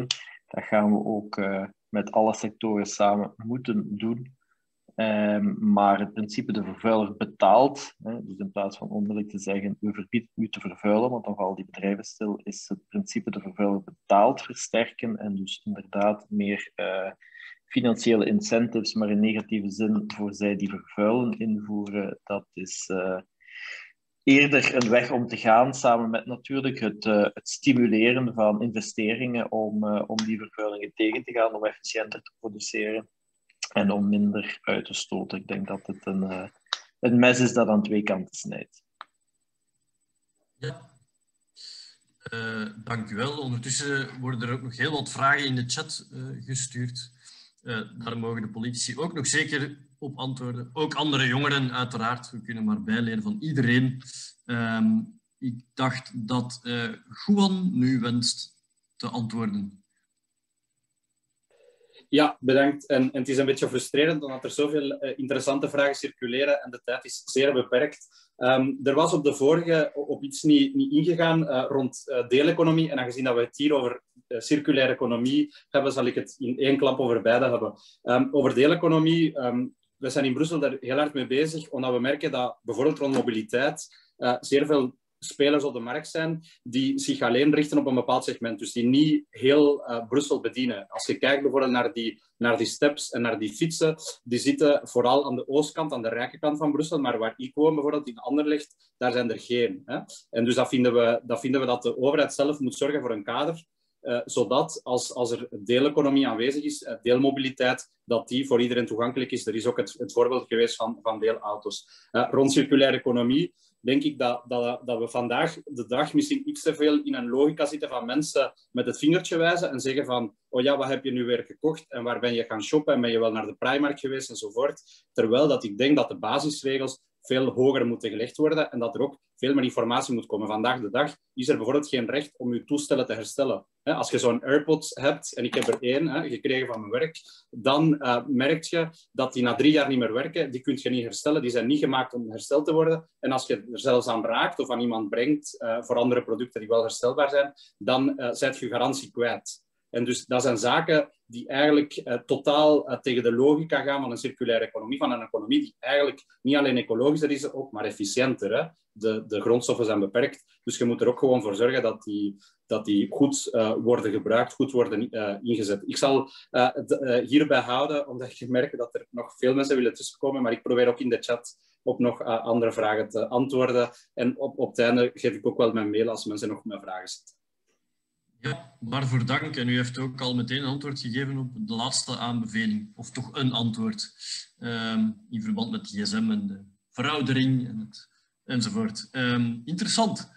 Dat gaan we ook uh, met alle sectoren samen moeten doen. Um, maar het principe de vervuiler betaalt, hè, dus in plaats van onmiddellijk te zeggen we verbieden u te vervuilen, want dan vallen die bedrijven stil, is het principe de vervuiler betaalt versterken en dus inderdaad meer uh, financiële incentives, maar in negatieve zin voor zij die vervuilen invoeren. Dat is uh, eerder een weg om te gaan, samen met natuurlijk het, uh, het stimuleren van investeringen om, uh, om die vervuilingen tegen te gaan, om efficiënter te produceren. En om minder uit te stoten. Ik denk dat het een, uh, een mes is dat aan twee kanten snijdt. Ja, uh, dank u wel. Ondertussen worden er ook nog heel wat vragen in de chat uh, gestuurd. Uh, daar mogen de politici ook nog zeker op antwoorden. Ook andere jongeren uiteraard. We kunnen maar bijleren van iedereen. Um, ik dacht dat uh, Juan nu wenst te antwoorden. Ja, bedankt. En, en het is een beetje frustrerend omdat er zoveel uh, interessante vragen circuleren en de tijd is zeer beperkt. Um, er was op de vorige op iets niet, niet ingegaan uh, rond uh, deeleconomie. En aangezien dat we het hier over uh, circulaire economie hebben, zal ik het in één klap over beide hebben. Um, over deeleconomie, um, we zijn in Brussel daar heel hard mee bezig, omdat we merken dat bijvoorbeeld rond mobiliteit uh, zeer veel spelers op de markt zijn die zich alleen richten op een bepaald segment. Dus die niet heel uh, Brussel bedienen. Als je kijkt bijvoorbeeld naar die, naar die steps en naar die fietsen, die zitten vooral aan de oostkant, aan de rijke kant van Brussel, maar waar ik woon bijvoorbeeld in Anderlecht, daar zijn er geen. Hè? En dus dat vinden, we, dat vinden we dat de overheid zelf moet zorgen voor een kader, uh, zodat als, als er deeleconomie aanwezig is, uh, deelmobiliteit, dat die voor iedereen toegankelijk is. Er is ook het, het voorbeeld geweest van, van deelauto's. Uh, rond circulaire economie denk ik dat, dat, dat we vandaag de dag misschien iets te veel in een logica zitten van mensen met het vingertje wijzen en zeggen van, oh ja, wat heb je nu weer gekocht en waar ben je gaan shoppen en ben je wel naar de Primark geweest enzovoort. Terwijl dat ik denk dat de basisregels veel hoger moeten gelegd worden en dat er ook veel meer informatie moet komen. Vandaag de dag is er bijvoorbeeld geen recht om je toestellen te herstellen. Als je zo'n AirPods hebt, en ik heb er één hè, gekregen van mijn werk, dan uh, merk je dat die na drie jaar niet meer werken. Die kun je niet herstellen, die zijn niet gemaakt om hersteld te worden. En als je er zelfs aan raakt of aan iemand brengt uh, voor andere producten die wel herstelbaar zijn, dan uh, zijt je garantie kwijt. En dus dat zijn zaken die eigenlijk uh, totaal uh, tegen de logica gaan van een circulaire economie, van een economie die eigenlijk niet alleen ecologischer is, ook maar efficiënter. Hè? De, de grondstoffen zijn beperkt, dus je moet er ook gewoon voor zorgen dat die, dat die goed uh, worden gebruikt, goed worden uh, ingezet. Ik zal uh, de, uh, hierbij houden, omdat ik merk dat er nog veel mensen willen tussenkomen, maar ik probeer ook in de chat op nog uh, andere vragen te antwoorden. En op, op het einde geef ik ook wel mijn mail als mensen nog met vragen zitten. Ja, waarvoor dank. En u heeft ook al meteen een antwoord gegeven op de laatste aanbeveling. Of toch een antwoord. Um, in verband met G S M en de veroudering en het, enzovoort. Um, interessant.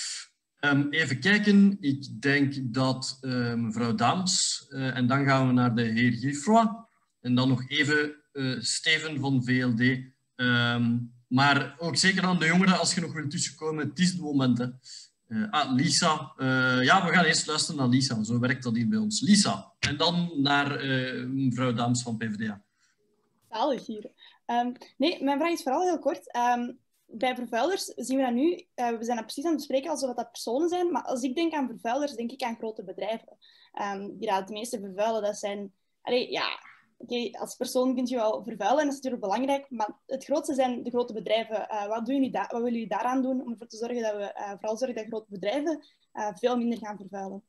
Um, even kijken. Ik denk dat uh, mevrouw Daams. Uh, en dan gaan we naar de heer Giffroy. En dan nog even uh, Steven van V L D. Um, maar ook zeker aan de jongeren, als je nog wilt tussenkomen. Het is het moment, hè. Uh, ah, Lisa. Uh, ja, we gaan eerst luisteren naar Lisa. Zo werkt dat hier bij ons. Lisa. En dan naar uh, mevrouw Daams van P V D A. Zalig hier. Um, nee, mijn vraag is vooral heel kort. Um, bij vervuilers zien we dat nu... Uh, we zijn dat precies aan het bespreken alsof dat personen zijn. Maar als ik denk aan vervuilers, denk ik aan grote bedrijven. Um, die dat het meeste vervuilen, dat zijn... Allee, ja... Okay, als persoon kun je wel vervuilen en dat is natuurlijk belangrijk, maar het grootste zijn de grote bedrijven. Uh, wat, doen jullie wat willen jullie daaraan doen om ervoor te zorgen dat we uh, vooral zorgen dat grote bedrijven uh, veel minder gaan vervuilen?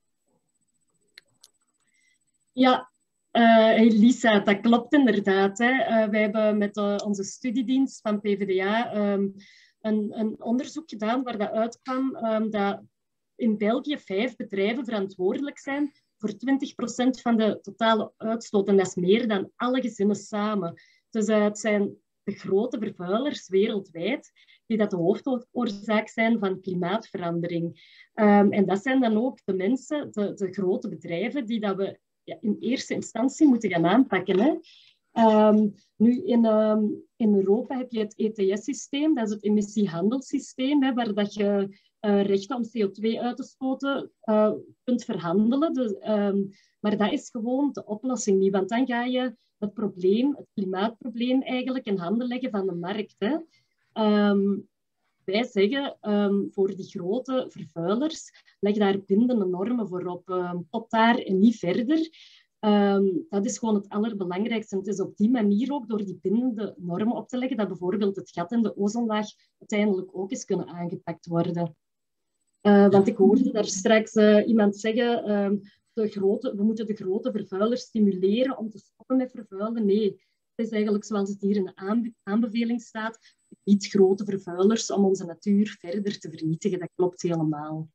Ja, uh, Lisa, dat klopt inderdaad. Hè. Uh, wij hebben met uh, onze studiedienst van P V D A um, een, een onderzoek gedaan waar dat uitkwam um, dat in België vijf bedrijven verantwoordelijk zijn voor twintig procent van de totale uitstoot. En dat is meer dan alle gezinnen samen. Dus uh, het zijn de grote vervuilers wereldwijd die dat de hoofdoorzaak zijn van klimaatverandering. Um, en dat zijn dan ook de mensen, de, de grote bedrijven, die dat we ja, in eerste instantie moeten gaan aanpakken. Hè. Um, nu in, um, in Europa heb je het E T S-systeem, dat is het emissiehandelssysteem, hè, waar dat je uh, rechten om C O twee uit te stoten uh, kunt verhandelen. Dus, um, maar dat is gewoon de oplossing niet, want dan ga je het probleem, het klimaatprobleem eigenlijk in handen leggen van de markt. Hè. Um, wij zeggen, um, voor die grote vervuilers, leg daar bindende normen voor op. Um, tot daar en niet verder. Um, dat is gewoon het allerbelangrijkste. En het is op die manier ook, door die bindende normen op te leggen, dat bijvoorbeeld het gat in de ozonlaag uiteindelijk ook eens kunnen aangepakt worden. Uh, want ik hoorde daar straks uh, iemand zeggen, um, de grote, we moeten de grote vervuilers stimuleren om te stoppen met vervuilen. Nee, het is eigenlijk zoals het hier in de aanbe aanbeveling staat, niet grote vervuilers om onze natuur verder te vernietigen. Dat klopt helemaal.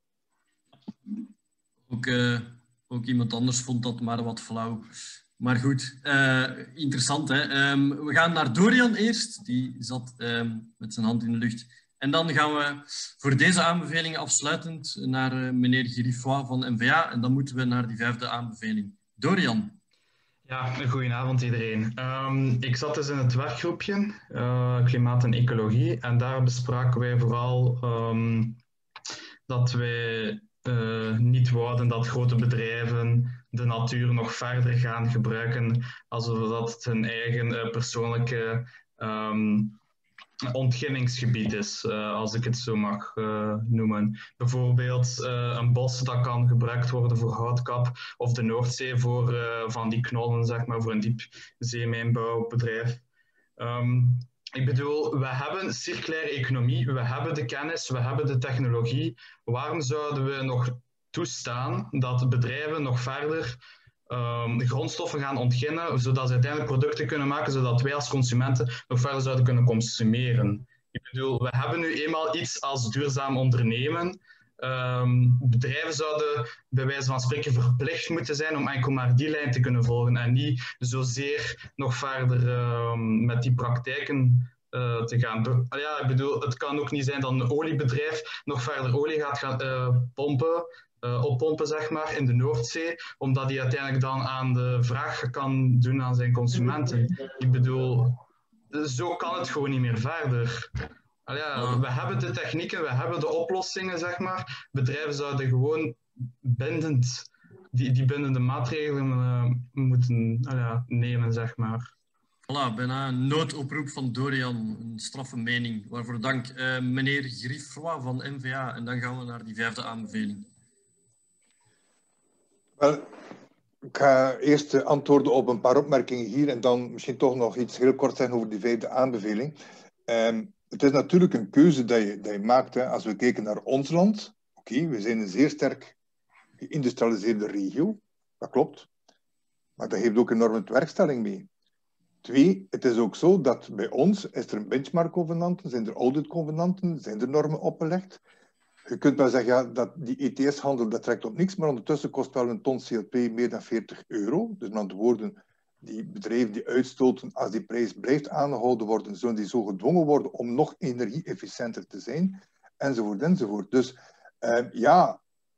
Ook, uh, ook iemand anders vond dat maar wat flauw. Maar goed, uh, interessant. Hè? Um, we gaan naar Dorian eerst. Die zat um, met zijn hand in de lucht. En dan gaan we voor deze aanbevelingen afsluitend naar uh, meneer Griffois van N V A. En dan moeten we naar die vijfde aanbeveling. Dorian. Ja, een goedenavond iedereen. Um, ik zat dus in het werkgroepje uh, Klimaat en Ecologie. En daar bespraken wij vooral um, dat wij uh, niet wouden dat grote bedrijven de natuur nog verder gaan gebruiken alsof dat hun eigen uh, persoonlijke um, ontginningsgebied is, uh, als ik het zo mag uh, noemen. Bijvoorbeeld uh, een bos dat kan gebruikt worden voor houtkap, of de Noordzee voor uh, van die knollen, zeg maar, voor een diepzeemijnbouwbedrijf. Um, ik bedoel, we hebben circulaire economie, we hebben de kennis, we hebben de technologie. Waarom zouden we nog toestaan dat bedrijven nog verder Um, de grondstoffen gaan ontginnen, zodat ze uiteindelijk producten kunnen maken, zodat wij als consumenten nog verder zouden kunnen consumeren. Ik bedoel, we hebben nu eenmaal iets als duurzaam ondernemen. Um, bedrijven zouden bij wijze van spreken verplicht moeten zijn om enkel maar die lijn te kunnen volgen en niet zozeer nog verder um, met die praktijken uh, te gaan. Ja, ik bedoel, het kan ook niet zijn dat een oliebedrijf nog verder olie gaat gaan uh, pompen. Uh, oppompen, zeg maar, in de Noordzee, omdat hij uiteindelijk dan aan de vraag kan doen aan zijn consumenten. Ik bedoel, zo kan het gewoon niet meer verder. Al ja, we hebben de technieken, we hebben de oplossingen, zeg maar. Bedrijven zouden gewoon bindend, die, die bindende maatregelen uh, moeten al ja, nemen, zeg maar. Voilà, bijna een noodoproep van Dorian, een straffe mening. Waarvoor dank. Uh, meneer Griffois van N V A, en dan gaan we naar die vijfde aanbeveling. Wel, ik ga eerst antwoorden op een paar opmerkingen hier en dan misschien toch nog iets heel kort zeggen over die vijfde aanbeveling. Um, het is natuurlijk een keuze dat je, dat je maakt. Hè. Als we kijken naar ons land, oké, okay, we zijn een zeer sterk geïndustrialiseerde regio, dat klopt. Maar dat heeft ook enorme werkstelling mee. Twee, het is ook zo dat bij ons is er een benchmark-convenanten, zijn er audit-convenanten, zijn er normen opgelegd. Je kunt wel zeggen, ja, dat die E T S-handel dat trekt op niks, maar ondertussen kost wel een ton C O twee meer dan veertig euro. Dus met andere woorden, die bedrijven die uitstoten, als die prijs blijft aangehouden worden, zullen die zo gedwongen worden om nog energie-efficiënter te zijn, enzovoort, enzovoort. Dus uh, ja,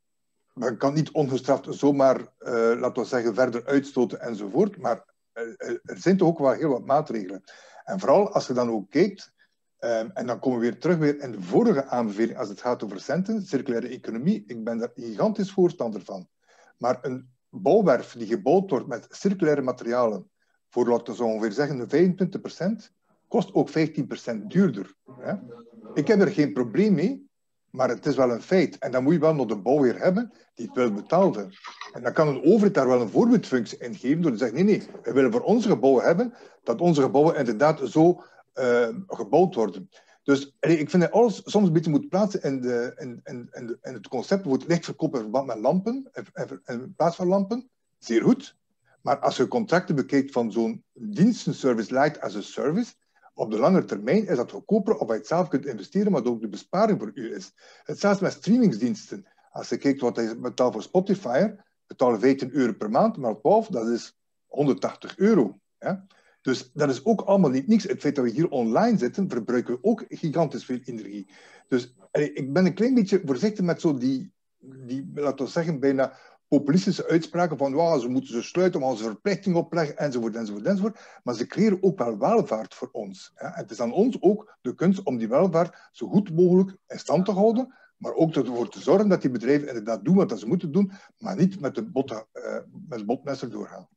men kan niet ongestraft zomaar, uh, laten we zeggen, verder uitstoten enzovoort, maar uh, er zijn toch ook wel heel wat maatregelen. En vooral als je dan ook kijkt, Um, en dan komen we weer terug weer in de vorige aanbeveling als het gaat over centen, circulaire economie. Ik ben daar gigantisch voorstander van. Maar een bouwwerf die gebouwd wordt met circulaire materialen, voor laten we zo ongeveer zeggen vijfentwintig procent, kost ook vijftien procent duurder. Hè? Ik heb er geen probleem mee, maar het is wel een feit. En dan moet je wel nog de bouwheer hebben die het wel betaalde. En dan kan een overheid daar wel een voorbeeldfunctie in geven door te zeggen, nee, nee, we willen voor onze gebouwen hebben, dat onze gebouwen inderdaad zo Uh, gebouwd worden. Dus ik vind dat alles soms een beetje moet plaatsen in, de, in, in, in, de, in het concept voor het lichtverkoop in verband met lampen, in, in plaats van lampen. Zeer goed. Maar als je contracten bekijkt van zo'n dienstenservice light as a service, op de lange termijn is dat goedkoper of je het zelf kunt investeren, maar ook de besparing voor u is. Hetzelfde met streamingsdiensten. Als je kijkt wat je betaalt voor Spotify, betalen vijftien euro per maand, maar twaalf, dat is honderdtachtig euro. Ja? Dus dat is ook allemaal niet niks. Het feit dat we hier online zitten, verbruiken we ook gigantisch veel energie. Dus ik ben een klein beetje voorzichtig met zo die, die laten we zeggen, bijna populistische uitspraken van wow, ze moeten ze sluiten, maar ze verplichting opleggen, enzovoort, enzovoort, enzovoort. Maar ze creëren ook wel welvaart voor ons. En het is aan ons ook de kunst om die welvaart zo goed mogelijk in stand te houden, maar ook ervoor te zorgen dat die bedrijven inderdaad doen wat ze moeten doen, maar niet met de botte, uh, met de botmesser doorgaan.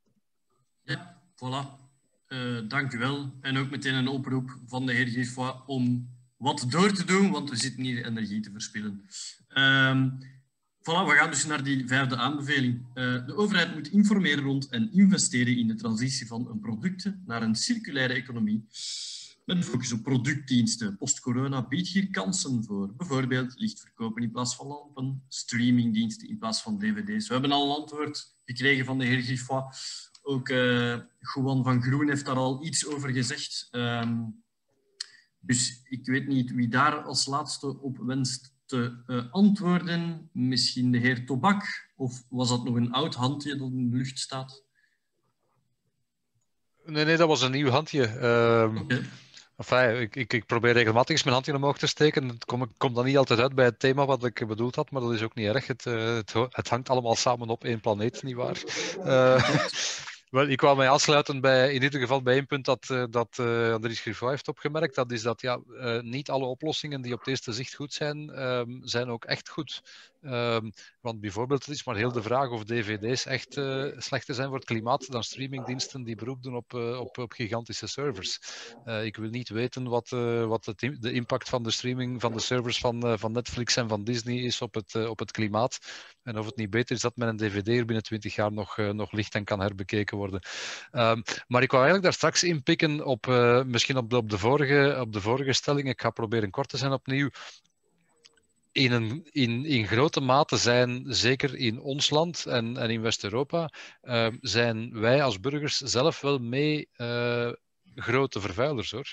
Ja, voilà. Uh, dank u wel. En ook meteen een oproep van de heer Griffois om wat door te doen, want we zitten hier energie te verspillen. Um, voilà, we gaan dus naar die vijfde aanbeveling. Uh, de overheid moet informeren rond en investeren in de transitie van een producten naar een circulaire economie. Met een focus op productdiensten. Post-corona biedt hier kansen voor. Bijvoorbeeld lichtverkopen in plaats van lampen, streamingdiensten in plaats van dvd's. We hebben al een antwoord gekregen van de heer Griffois. Ook uh, Juan van Groen heeft daar al iets over gezegd. Um, dus ik weet niet wie daar als laatste op wenst te uh, antwoorden. Misschien de heer Tobak? Of was dat nog een oud handje dat in de lucht staat? Nee, nee, dat was een nieuw handje. Um... Okay. Enfin, ik, ik, ik probeer regelmatig eens mijn handje omhoog te steken. Het komt kom dan niet altijd uit bij het thema wat ik bedoeld had, maar dat is ook niet erg. Het, uh, het, het hangt allemaal samen op één planeet, nietwaar? Uh, wel, ik wou mij aansluiten bij, in ieder geval bij één punt dat, uh, dat uh, Andries Griffois heeft opgemerkt. Dat is dat ja, uh, niet alle oplossingen die op het eerste zicht goed zijn, um, zijn ook echt goed. Um, want bijvoorbeeld, het is maar heel de vraag of dvd's echt uh, slechter zijn voor het klimaat dan streamingdiensten die beroep doen op, uh, op, op gigantische servers. Uh, ik wil niet weten wat, uh, wat het, de impact van de streaming van de servers van, uh, van Netflix en van Disney is op het, uh, op het klimaat. En of het niet beter is dat met een dvd er binnen twintig jaar nog, uh, nog licht en kan herbekeken worden. Um, maar ik wou eigenlijk daar straks inpikken op, uh, misschien op de, op, de vorige, op de vorige stelling. Ik ga proberen kort te zijn opnieuw. In, een, in, in grote mate zijn, zeker in ons land en, en in West-Europa, uh, zijn wij als burgers zelf wel mee uh, grote vervuilers, hoor.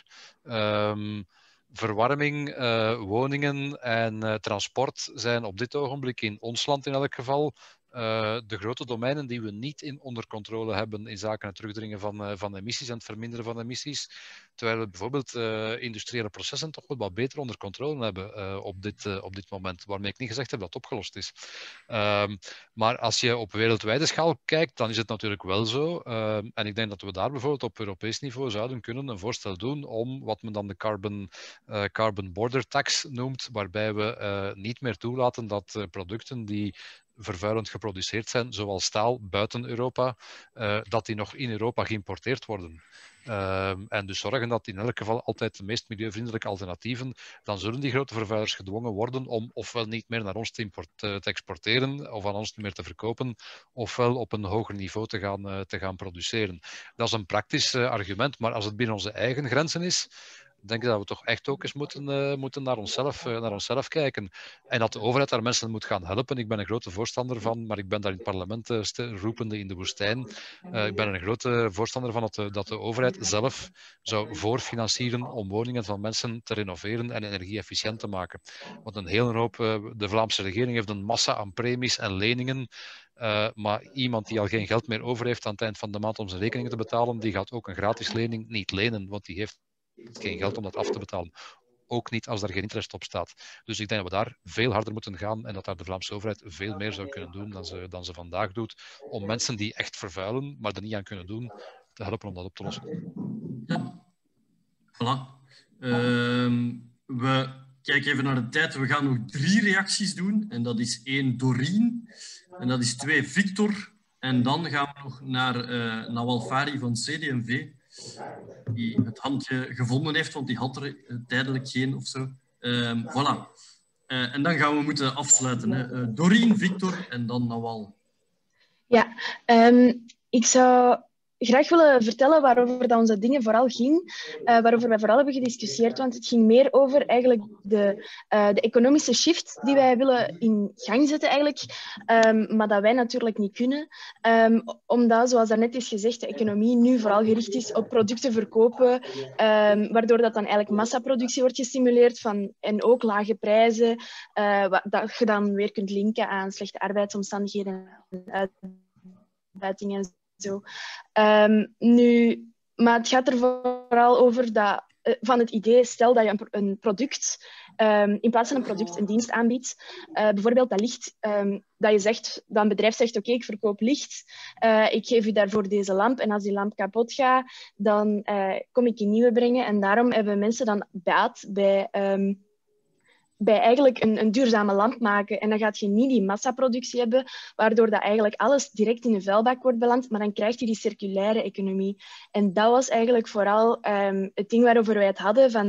Um, verwarming, uh, woningen en uh, transport zijn op dit ogenblik in ons land in elk geval uh, de grote domeinen die we niet in onder controle hebben in zaken het terugdringen van, uh, van emissies en het verminderen van emissies. Terwijl we bijvoorbeeld uh, industriële processen toch wel wat beter onder controle hebben uh, op, dit, uh, op dit moment. Waarmee ik niet gezegd heb dat het opgelost is. Um, maar als je op wereldwijde schaal kijkt, dan is het natuurlijk wel zo. Uh, en ik denk dat we daar bijvoorbeeld op Europees niveau zouden kunnen een voorstel doen om wat men dan de carbon, uh, carbon border tax noemt, waarbij we uh, niet meer toelaten dat uh, producten die vervuilend geproduceerd zijn, zoals staal buiten Europa, uh, dat die nog in Europa geïmporteerd worden. Uh, en dus zorgen dat in elk geval altijd de meest milieuvriendelijke alternatieven, dan zullen die grote vervuilers gedwongen worden om ofwel niet meer naar ons te, import, te exporteren, of aan ons niet meer te verkopen, ofwel op een hoger niveau te gaan, uh, te gaan produceren. Dat is een praktisch uh, argument, maar als het binnen onze eigen grenzen is, denk ik dat we toch echt ook eens moeten, uh, moeten naar, onszelf, uh, naar onszelf kijken. En dat de overheid daar mensen moet gaan helpen. Ik ben een grote voorstander van, maar ik ben daar in het parlement uh, roepende in de woestijn. Uh, ik ben een grote voorstander van dat de, dat de overheid zelf zou voorfinancieren om woningen van mensen te renoveren en energie-efficiënt te maken. Want een hele hoop, uh, de Vlaamse regering heeft een massa aan premies en leningen. Uh, maar iemand die al geen geld meer over heeft aan het eind van de maand om zijn rekeningen te betalen, die gaat ook een gratis lening niet lenen, want die heeft geen geld om dat af te betalen. Ook niet als daar geen interest op staat. Dus ik denk dat we daar veel harder moeten gaan en dat daar de Vlaamse overheid veel meer zou kunnen doen dan ze, dan ze vandaag doet, om mensen die echt vervuilen, maar er niet aan kunnen doen, te helpen om dat op te lossen. Ja. Voilà. Uh, we kijken even naar de tijd. We gaan nog drie reacties doen. En dat is één Doreen. En dat is twee Victor. En dan gaan we nog naar uh, Nawal Fari van C D M V. Die het handje gevonden heeft, want die had er uh, tijdelijk geen of zo. Uh, voilà. Uh, en dan gaan we moeten afsluiten. Hè. Uh, Doreen, Victor en dan Nawal. Ja, um, ik zou graag willen vertellen waarover dat onze dingen vooral ging, uh, waarover wij vooral hebben gediscussieerd, want het ging meer over eigenlijk de, uh, de economische shift die wij willen in gang zetten eigenlijk, um, maar dat wij natuurlijk niet kunnen, um, omdat, zoals daarnet is gezegd, de economie nu vooral gericht is op producten verkopen, um, waardoor dat dan eigenlijk massaproductie wordt gestimuleerd van, en ook lage prijzen, uh, wat, dat je dan weer kunt linken aan slechte arbeidsomstandigheden en uitbuiting en zo. Um, nu, maar het gaat er vooral over dat, uh, van het idee, stel dat je een, een product, um, in plaats van een product een dienst aanbiedt, uh, bijvoorbeeld dat licht, um, dat je zegt, dat een bedrijf zegt, oké, okay, ik verkoop licht, uh, ik geef u daarvoor deze lamp en als die lamp kapot gaat, dan uh, kom ik een nieuwe brengen en daarom hebben mensen dan baat bij... Um, bij eigenlijk een, een duurzame lamp maken. En dan gaat je niet die massaproductie hebben, waardoor dat eigenlijk alles direct in de vuilbak wordt beland, maar dan krijg je die circulaire economie. En dat was eigenlijk vooral um, het ding waarover wij het hadden, van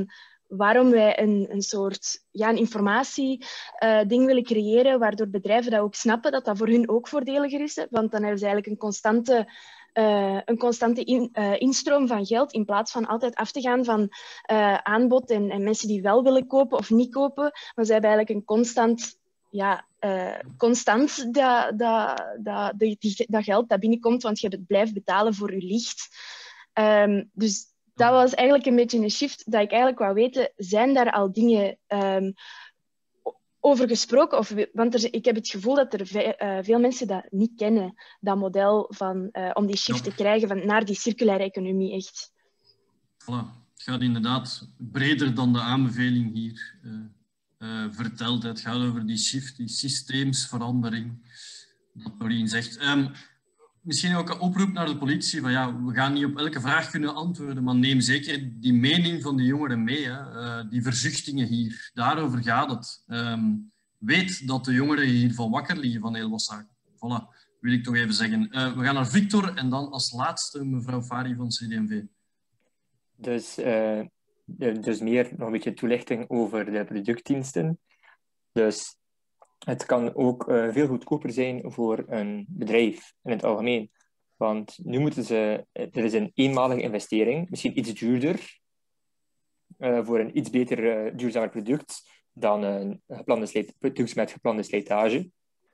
waarom wij een, een soort ja, een informatie-ding uh, willen creëren, waardoor bedrijven dat ook snappen, dat dat voor hun ook voordeliger is. Hè? Want dan hebben ze eigenlijk een constante, uh, een constante in, uh, instroom van geld, in plaats van altijd af te gaan van uh, aanbod en, en mensen die wel willen kopen of niet kopen. Maar ze hebben eigenlijk een constant... Ja, uh, constant dat, dat, dat, die, dat geld dat binnenkomt, want je blijft betalen voor je licht. Um, dus dat was eigenlijk een beetje een shift dat ik eigenlijk wou weten. Zijn daar al dingen um, over gesproken? Of, want er, ik heb het gevoel dat er ve, uh, veel mensen dat niet kennen, dat model van, uh, om die shift te krijgen van, naar die circulaire economie echt. Voilà. Het gaat inderdaad breder dan de aanbeveling hier uh, uh, vertelt. Het gaat over die shift, die systeemsverandering, dat Norien zegt. Um, Misschien ook een oproep naar de politie. Van ja, we gaan niet op elke vraag kunnen antwoorden, maar neem zeker die mening van de jongeren mee. Hè. Uh, die verzuchtingen hier, daarover gaat het. Um, weet dat de jongeren hiervan wakker liggen van heel wat zaken. Voilà, wil ik toch even zeggen. Uh, we gaan naar Victor en dan als laatste mevrouw Fari van C D M V. Dus, uh, dus meer nog een beetje toelichting over de productdiensten. Dus het kan ook uh, veel goedkoper zijn voor een bedrijf in het algemeen. Want nu moeten ze... Er is een eenmalige investering, misschien iets duurder, uh, voor een iets beter, uh, duurzamer product dan een geplande slijt, product met geplande slijtage.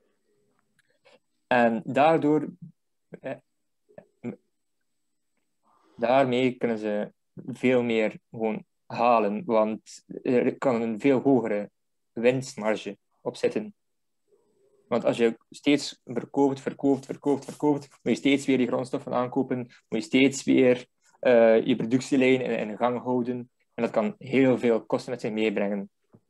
En daardoor... Uh, daarmee kunnen ze veel meer gewoon halen, want er kan een veel hogere winstmarge op zitten. Want als je steeds verkoopt, verkoopt, verkoopt, verkoopt, moet je steeds weer die grondstoffen aankopen, moet je steeds weer uh, je productielijn in, in gang houden. En dat kan heel veel kosten met zich meebrengen.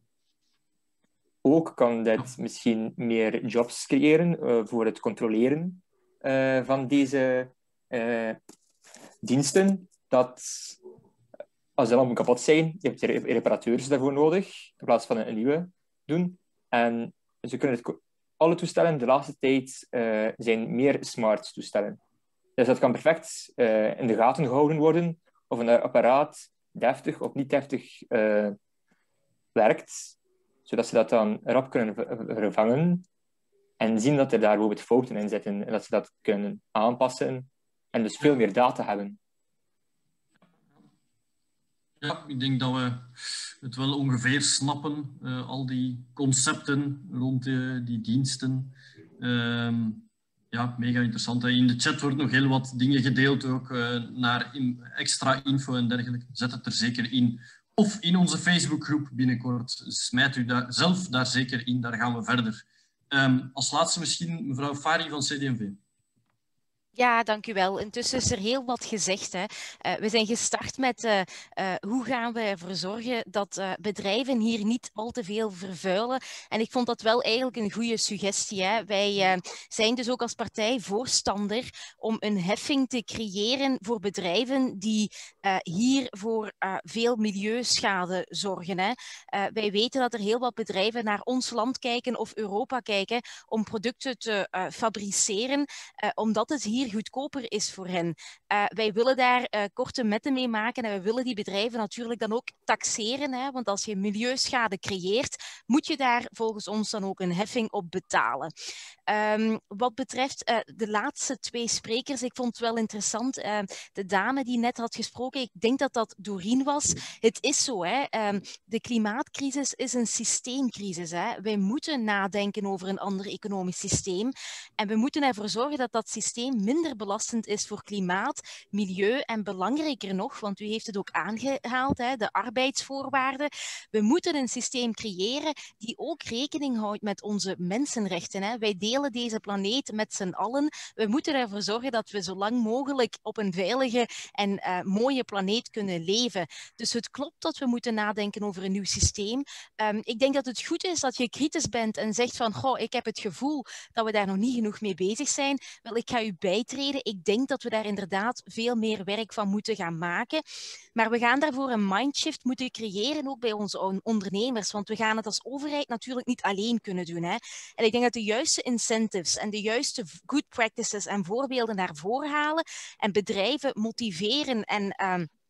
Ook kan dit misschien meer jobs creëren uh, voor het controleren uh, van deze uh, diensten. Dat als de lampen kapot zijn, je hebt reparateurs daarvoor nodig, in plaats van een nieuwe doen. En ze kunnen het, alle toestellen de laatste tijd uh, zijn meer smart toestellen. Dus dat kan perfect uh, in de gaten gehouden worden of een apparaat deftig of niet deftig uh, werkt, zodat ze dat dan rap kunnen vervangen en zien dat er daar bijvoorbeeld fouten in zitten en dat ze dat kunnen aanpassen en dus veel meer data hebben. Ja, ik denk dat we het wel ongeveer snappen, uh, al die concepten rond uh, die diensten. Um, ja, mega interessant. In de chat wordt nog heel wat dingen gedeeld, ook uh, naar in, extra info en dergelijke. Zet het er zeker in. Of in onze Facebookgroep binnenkort. Smijt u daar, zelf daar zeker in, daar gaan we verder. Um, als laatste misschien mevrouw Fari van C D M V. Ja, dank u wel. Intussen is er heel wat gezegd. Hè. Uh, we zijn gestart met uh, uh, hoe gaan we ervoor zorgen dat uh, bedrijven hier niet al te veel vervuilen. En ik vond dat wel eigenlijk een goede suggestie. Hè. Wij uh, zijn dus ook als partij voorstander om een heffing te creëren voor bedrijven die uh, hier voor uh, veel milieuschade zorgen. Hè. Uh, wij weten dat er heel wat bedrijven naar ons land kijken of Europa kijken om producten te uh, fabriceren, uh, omdat het hier goedkoper is voor hen. Uh, wij willen daar uh, korte metten mee maken en we willen die bedrijven natuurlijk dan ook taxeren, hè, want als je milieuschade creëert, moet je daar volgens ons dan ook een heffing op betalen. Um, wat betreft uh, de laatste twee sprekers, ik vond het wel interessant, uh, de dame die net had gesproken, ik denk dat dat Doreen was. Het is zo, hè, um, de klimaatcrisis is een systeemcrisis. Hè. Wij moeten nadenken over een ander economisch systeem en we moeten ervoor zorgen dat dat systeem minder belastend is voor klimaat, milieu en belangrijker nog, want u heeft het ook aangehaald, hè, de arbeidsvoorwaarden. We moeten een systeem creëren die ook rekening houdt met onze mensenrechten. Hè. Wij delen deze planeet met z'n allen. We moeten ervoor zorgen dat we zo lang mogelijk op een veilige en uh, mooie planeet kunnen leven. Dus het klopt dat we moeten nadenken over een nieuw systeem. Um, ik denk dat het goed is dat je kritisch bent en zegt van, goh, ik heb het gevoel dat we daar nog niet genoeg mee bezig zijn. Wel, ik ga u bijtreden. Ik denk dat we daar inderdaad veel meer werk van moeten gaan maken. Maar we gaan daarvoor een mindshift moeten creëren, ook bij onze ondernemers. Want we gaan het als overheid natuurlijk niet alleen kunnen doen. Hè. En ik denk dat de juiste incentives en de juiste good practices en voorbeelden naar voren halen en bedrijven motiveren en... Um,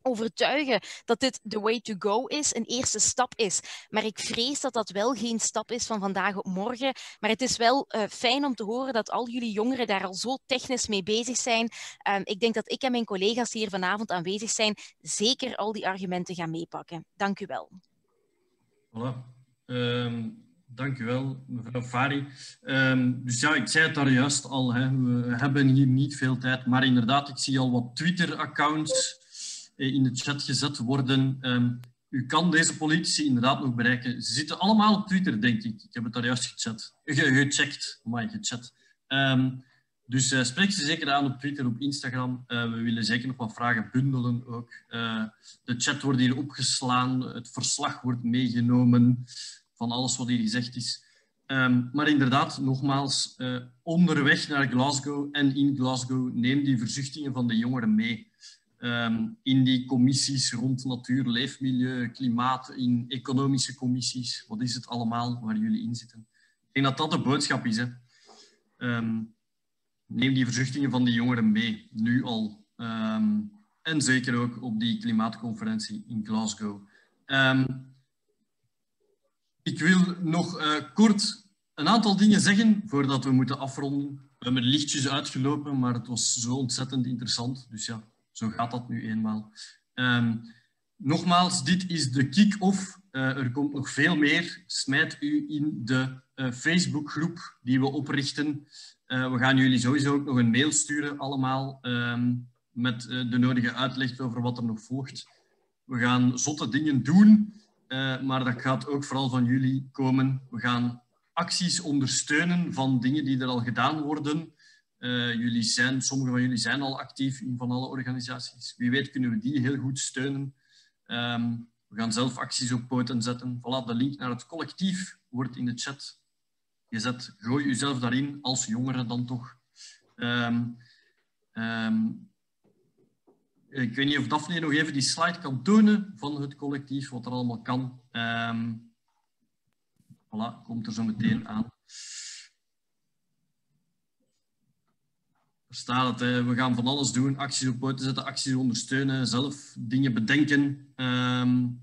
overtuigen dat dit the way to go is, een eerste stap is. Maar ik vrees dat dat wel geen stap is van vandaag op morgen. Maar het is wel uh, fijn om te horen dat al jullie jongeren daar al zo technisch mee bezig zijn. Um, ik denk dat ik en mijn collega's die hier vanavond aanwezig zijn, zeker al die argumenten gaan meepakken. Dank u wel. Voilà. Um, dank u wel, mevrouw Fari. Um, dus ja, ik zei het daar juist al, hè. We hebben hier niet veel tijd, maar inderdaad, ik zie al wat Twitter-accounts in de chat gezet worden. Um, u kan deze politici inderdaad nog bereiken. Ze zitten allemaal op Twitter, denk ik. Ik heb het daar juist gechat. Ge gecheckt. Amai, gechat. Um, dus uh, spreek ze zeker aan op Twitter, op Instagram. Uh, we willen zeker nog wat vragen bundelen ook. Uh, de chat wordt hier opgeslaan. Het verslag wordt meegenomen van alles wat hier gezegd is. Um, maar inderdaad, nogmaals, uh, onderweg naar Glasgow en in Glasgow, neem die verzuchtingen van de jongeren mee. Um, in die commissies rond natuur, leefmilieu, klimaat, in economische commissies. Wat is het allemaal waar jullie in zitten? Ik denk dat dat de boodschap is. Hè. Um, neem die verzuchtingen van die jongeren mee, nu al. Um, en zeker ook op die klimaatconferentie in Glasgow. Um, ik wil nog uh, kort een aantal dingen zeggen voordat we moeten afronden. We hebben er lichtjes uitgelopen, maar het was zo ontzettend interessant. Dus ja. Zo gaat dat nu eenmaal. Um, nogmaals, dit is de kick-off. Uh, er komt nog veel meer. Smijt u in de uh, Facebookgroep die we oprichten. Uh, we gaan jullie sowieso ook nog een mail sturen, allemaal, um, met uh, de nodige uitleg over wat er nog volgt. We gaan zotte dingen doen, uh, maar dat gaat ook vooral van jullie komen. We gaan acties ondersteunen van dingen die er al gedaan worden. Uh, jullie zijn, sommige van jullie zijn al actief in van alle organisaties. Wie weet kunnen we die heel goed steunen. Um, we gaan zelf acties op poten zetten. Voilà, de link naar het collectief wordt in de chat gezet. Gooi uzelf daarin, als jongere dan toch. Um, um, ik weet niet of Daphne nog even die slide kan tonen van het collectief, wat er allemaal kan. Um, voilà, komt er zo meteen aan. Staat het, hè. We gaan van alles doen, acties op poten zetten, acties ondersteunen, zelf dingen bedenken. Um,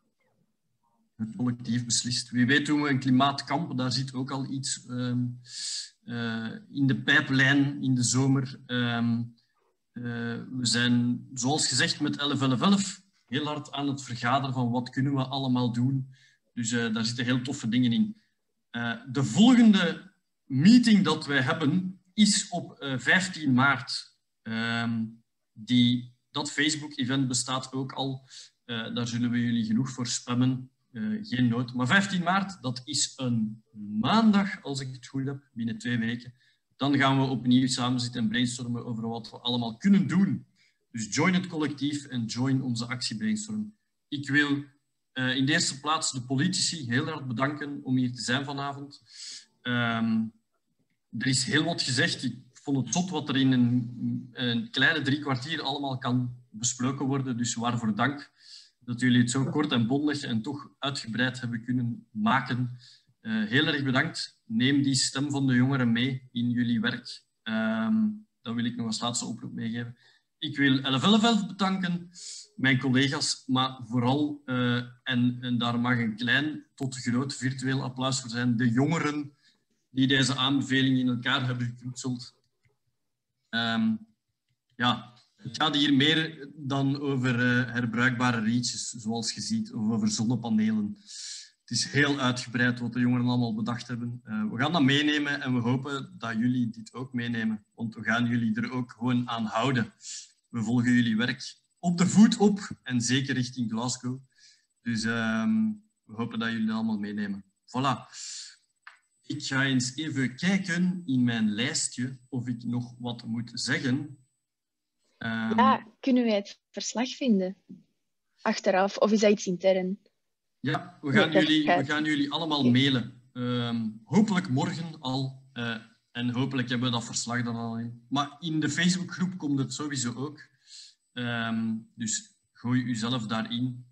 het collectief beslist. Wie weet doen we een klimaatkamp, daar zit ook al iets um, uh, in de pijplijn in de zomer. Um, uh, we zijn, zoals gezegd, met elf elf elf heel hard aan het vergaderen van wat kunnen we allemaal doen. Dus uh, daar zitten heel toffe dingen in. Uh, de volgende meeting dat wij hebben is op uh, vijftien maart. Um, die, dat Facebook-event bestaat ook al. Uh, daar zullen we jullie genoeg voor spammen. Uh, geen nood. Maar vijftien maart, dat is een maandag, als ik het goed heb, binnen twee weken. Dan gaan we opnieuw samen zitten en brainstormen over wat we allemaal kunnen doen. Dus join het collectief en join onze actiebrainstorm. Ik wil uh, in de eerste plaats de politici heel erg bedanken om hier te zijn vanavond. Um, Er is heel wat gezegd. Ik vond het zot wat er in een, een kleine drie kwartier allemaal kan besproken worden. Dus waarvoor dank dat jullie het zo kort en bondig en toch uitgebreid hebben kunnen maken. Uh, heel erg bedankt. Neem die stem van de jongeren mee in jullie werk. Um, dat wil ik nog als laatste oproep meegeven. Ik wil elf elf elf bedanken, mijn collega's, maar vooral, uh, en, en daar mag een klein tot groot virtueel applaus voor zijn, de jongeren die deze aanbeveling in elkaar hebben geknutseld. Um, ja, het gaat hier meer dan over uh, herbruikbare rietjes, zoals je ziet, of over zonnepanelen. Het is heel uitgebreid wat de jongeren allemaal bedacht hebben. Uh, we gaan dat meenemen en we hopen dat jullie dit ook meenemen, want we gaan jullie er ook gewoon aan houden. We volgen jullie werk op de voet op en zeker richting Glasgow. Dus um, we hopen dat jullie dat allemaal meenemen. Voilà. Ik ga eens even kijken in mijn lijstje of ik nog wat moet zeggen. Um, ja, kunnen wij het verslag vinden? Achteraf, of is dat iets intern? Ja, we gaan, nee, jullie, we gaan jullie allemaal okay. mailen. Um, hopelijk morgen al. Uh, en hopelijk hebben we dat verslag dan al in. Maar in de Facebookgroep komt het sowieso ook. Um, dus gooi uzelf daarin.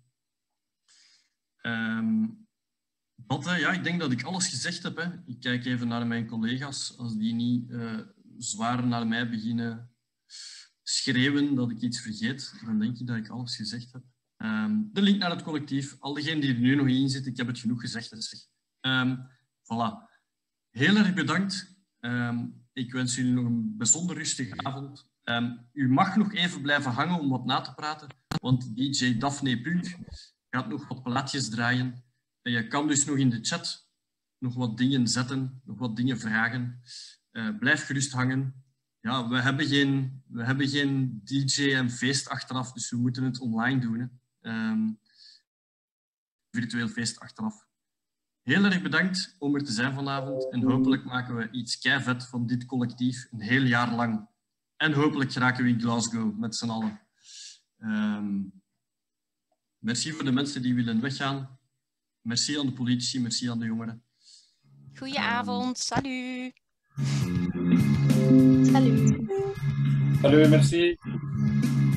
Um, Wat, ja, ik denk dat ik alles gezegd heb. Hè. Ik kijk even naar mijn collega's. Als die niet uh, zwaar naar mij beginnen schreeuwen dat ik iets vergeet, dan denk ik dat ik alles gezegd heb. Um, de link naar het collectief, al diegenen die er nu nog in zitten, ik heb het genoeg gezegd. Dus, um, voilà. Heel erg bedankt. Um, ik wens jullie nog een bijzonder rustige avond. Um, u mag nog even blijven hangen om wat na te praten, want D J Daphne Punk gaat nog wat plaatjes draaien. En je kan dus nog in de chat nog wat dingen zetten, nog wat dingen vragen. Uh, blijf gerust hangen. Ja, we hebben geen, we hebben geen D J en feest achteraf, dus we moeten het online doen. Hè. Um, virtueel feest achteraf. Heel erg bedankt om er te zijn vanavond en hopelijk maken we iets keivet van dit collectief een heel jaar lang. En hopelijk geraken we in Glasgow met z'n allen. Um, merci voor de mensen die willen weggaan. Merci aan de politici, merci aan de jongeren. Goedenavond, um, salut. Salut. Salut, merci.